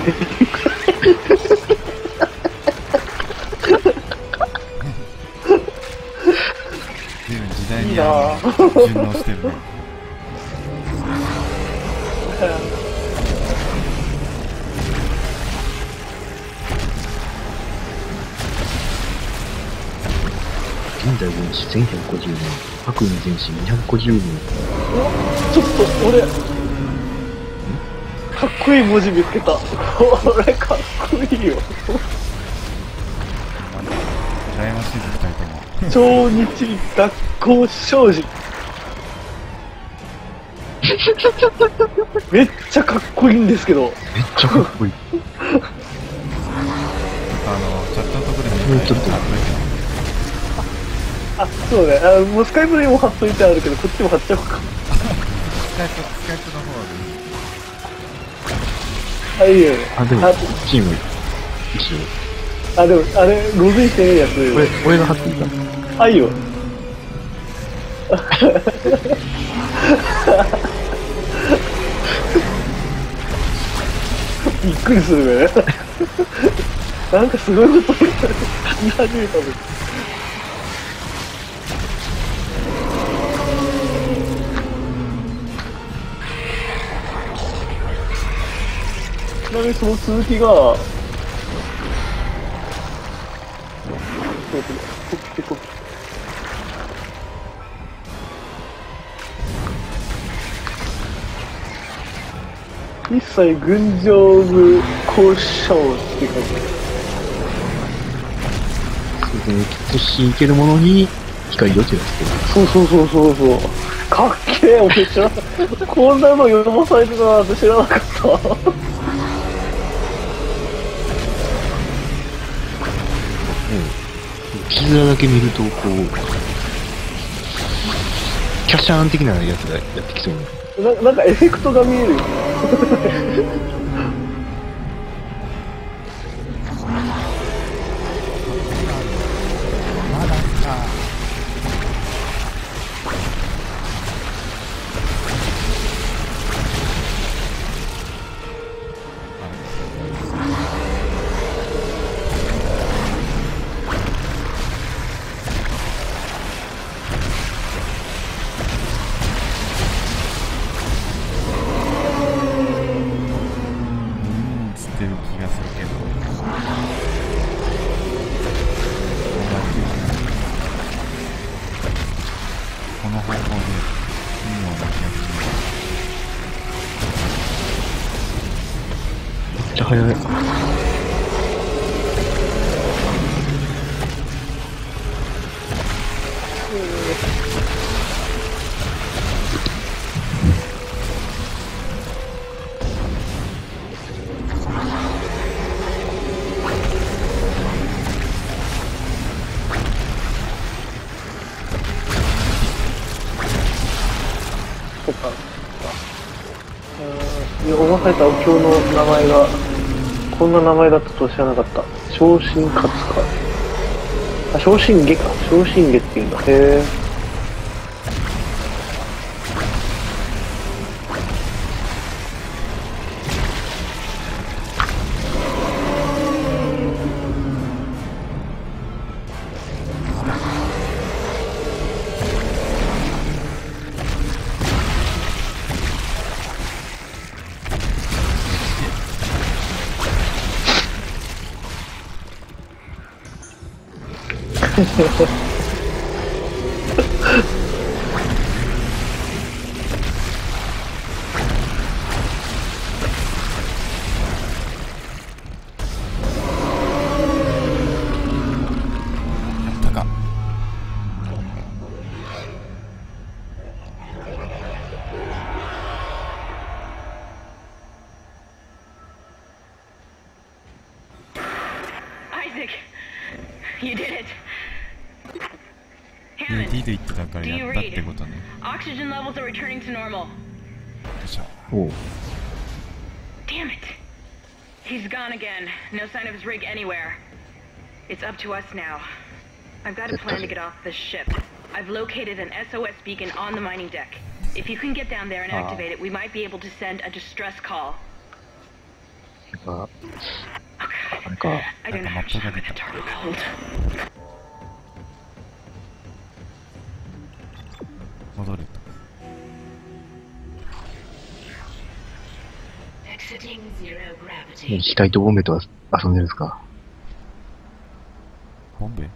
随分時代にいいなぁ順応してるね。 現在前史せんひゃくごじゅうねん、白雲前史にひゃくごじゅうねん。 ちょっと、俺、かっこいい文字見つけた。これかっこいいよ。 羨ましいぞ、二人とも。 超日学校障子。めっちゃかっこいいんですけど。 めっちゃかっこいい。 あの、チャットのところでもちょっと貼っといて。 あ、そうね。あ、もうスカイプにも貼っといてあるけど、こっちも貼っちゃおうか。 スカイプ、スカイプの方でいい。 あ、いいよ。 あ、でもあ、、 チーム、一応。 あでも、あれ、ログインしてねえやつ。 俺、俺が貼っていいか。 あ、いいよ。びっくりするね。なんかすごいこと言って始めたもん。ちなみにその続きが、そうそう、コピペコピペ。一切群青部交渉っていう感じ。 そうですね、突進いけるものに光を照らしてる。 そうそうそうそうそう。かっけえ、俺知らなかった。こんなの読まされてたなんて知らなかった。 傷だけ見ると、こう、キャシャーン的なやつがやってきそうになる。 ななんかエフェクトが見えるよ。 まだか。 の方向でいいような気がすめっちゃ速い。 そっか。うん。読まされたお経の名前が、こんな名前だったとは知らなかった。昇進活か。あ、昇進下か。昇進下っていうんだ。へえ。 You did it. ディードイットだからやったってことね。 Oxygen levels are returning to normal. よいしょ。 おう。 Damn it. He's gone again. No sign of his rig anywhere. It's up to us now. I've got a plan to get off this ship. I've located an S O S beacon on the mining deck. If you can get down there and activate it, we might be able to send a distress call. なんか、 Oh あれ god. か。 I don't know how much longer the turtle hold. 戻ると。 Exiting zero gravity. 機体とボンベとは遊んでるんですか？ ボンベ？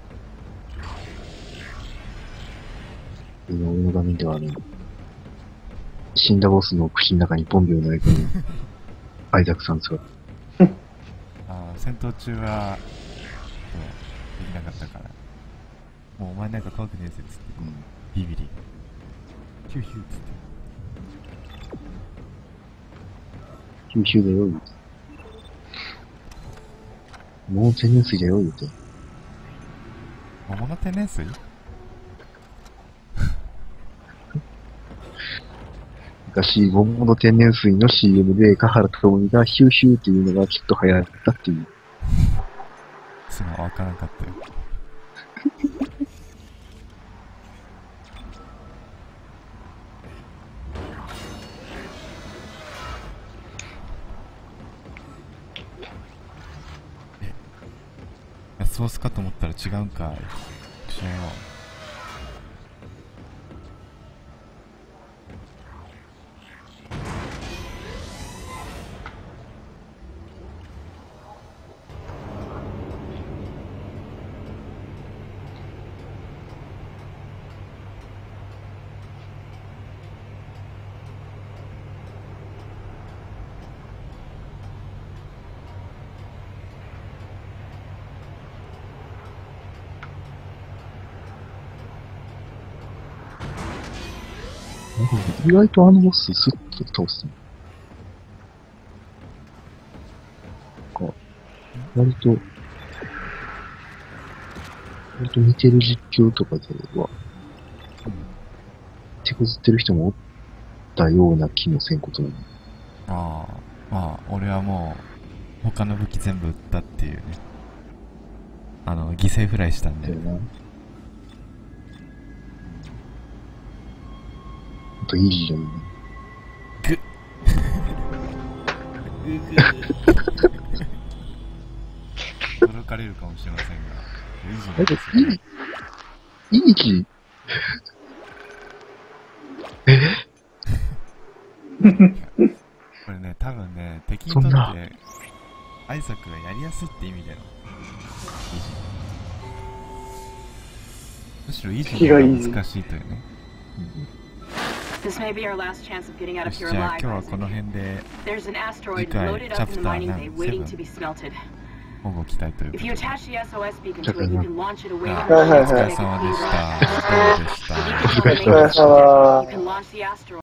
俺の画面ではあの、死んだボスの口の中にボンベを投げ込むアイザックさんですが。 あー戦闘中は、そうできなかったから。もうお前なんか怖くねえぜっつって、こうビビリ。ヒューヒューっつって。 ヒューヒューだよ、言うて。もう天然水だよ、言うて。 桃の天然水？ 昔、桃の天然水の シーエム で、華原朋美がヒューヒューっていうのがきっと流行ったっていう。 すぐわからなかったよ。え、ラスボスかと思ったら違うんかい。違うよ。 意外とあのボススッと倒すね。なんか、割と、割と似てる実況とかでは、手こずってる人もおったような気もせんことなの。 ああ、まあ、俺はもう、他の武器全部撃ったっていうね。あの、犠牲フライしたんで。 だよな。あとイージーじゃんね。 ぐっ。驚かれるかもしれませんが、イージーですね。 イージーえこれね、多分ね、敵にとってアイザックがやりやすいって意味だよ。イージー。むしろイージーが難しいというね。 This may be our last chance of getting out よ of し、 here じゃあ alive, 今日はこ Isaac. の辺で There's an asteroid 次回 loaded チャ up プ in タ the ー mining な bay ん waiting セ to be smelted. ブンご期待というこ If と you で。 attach the エスオーエス beacon to it, Chapter you one. can launch it away じゃあ from お the 疲れ様でした。お疲れ様でした。 The beacon will remain Uh, You can launch the asteroid.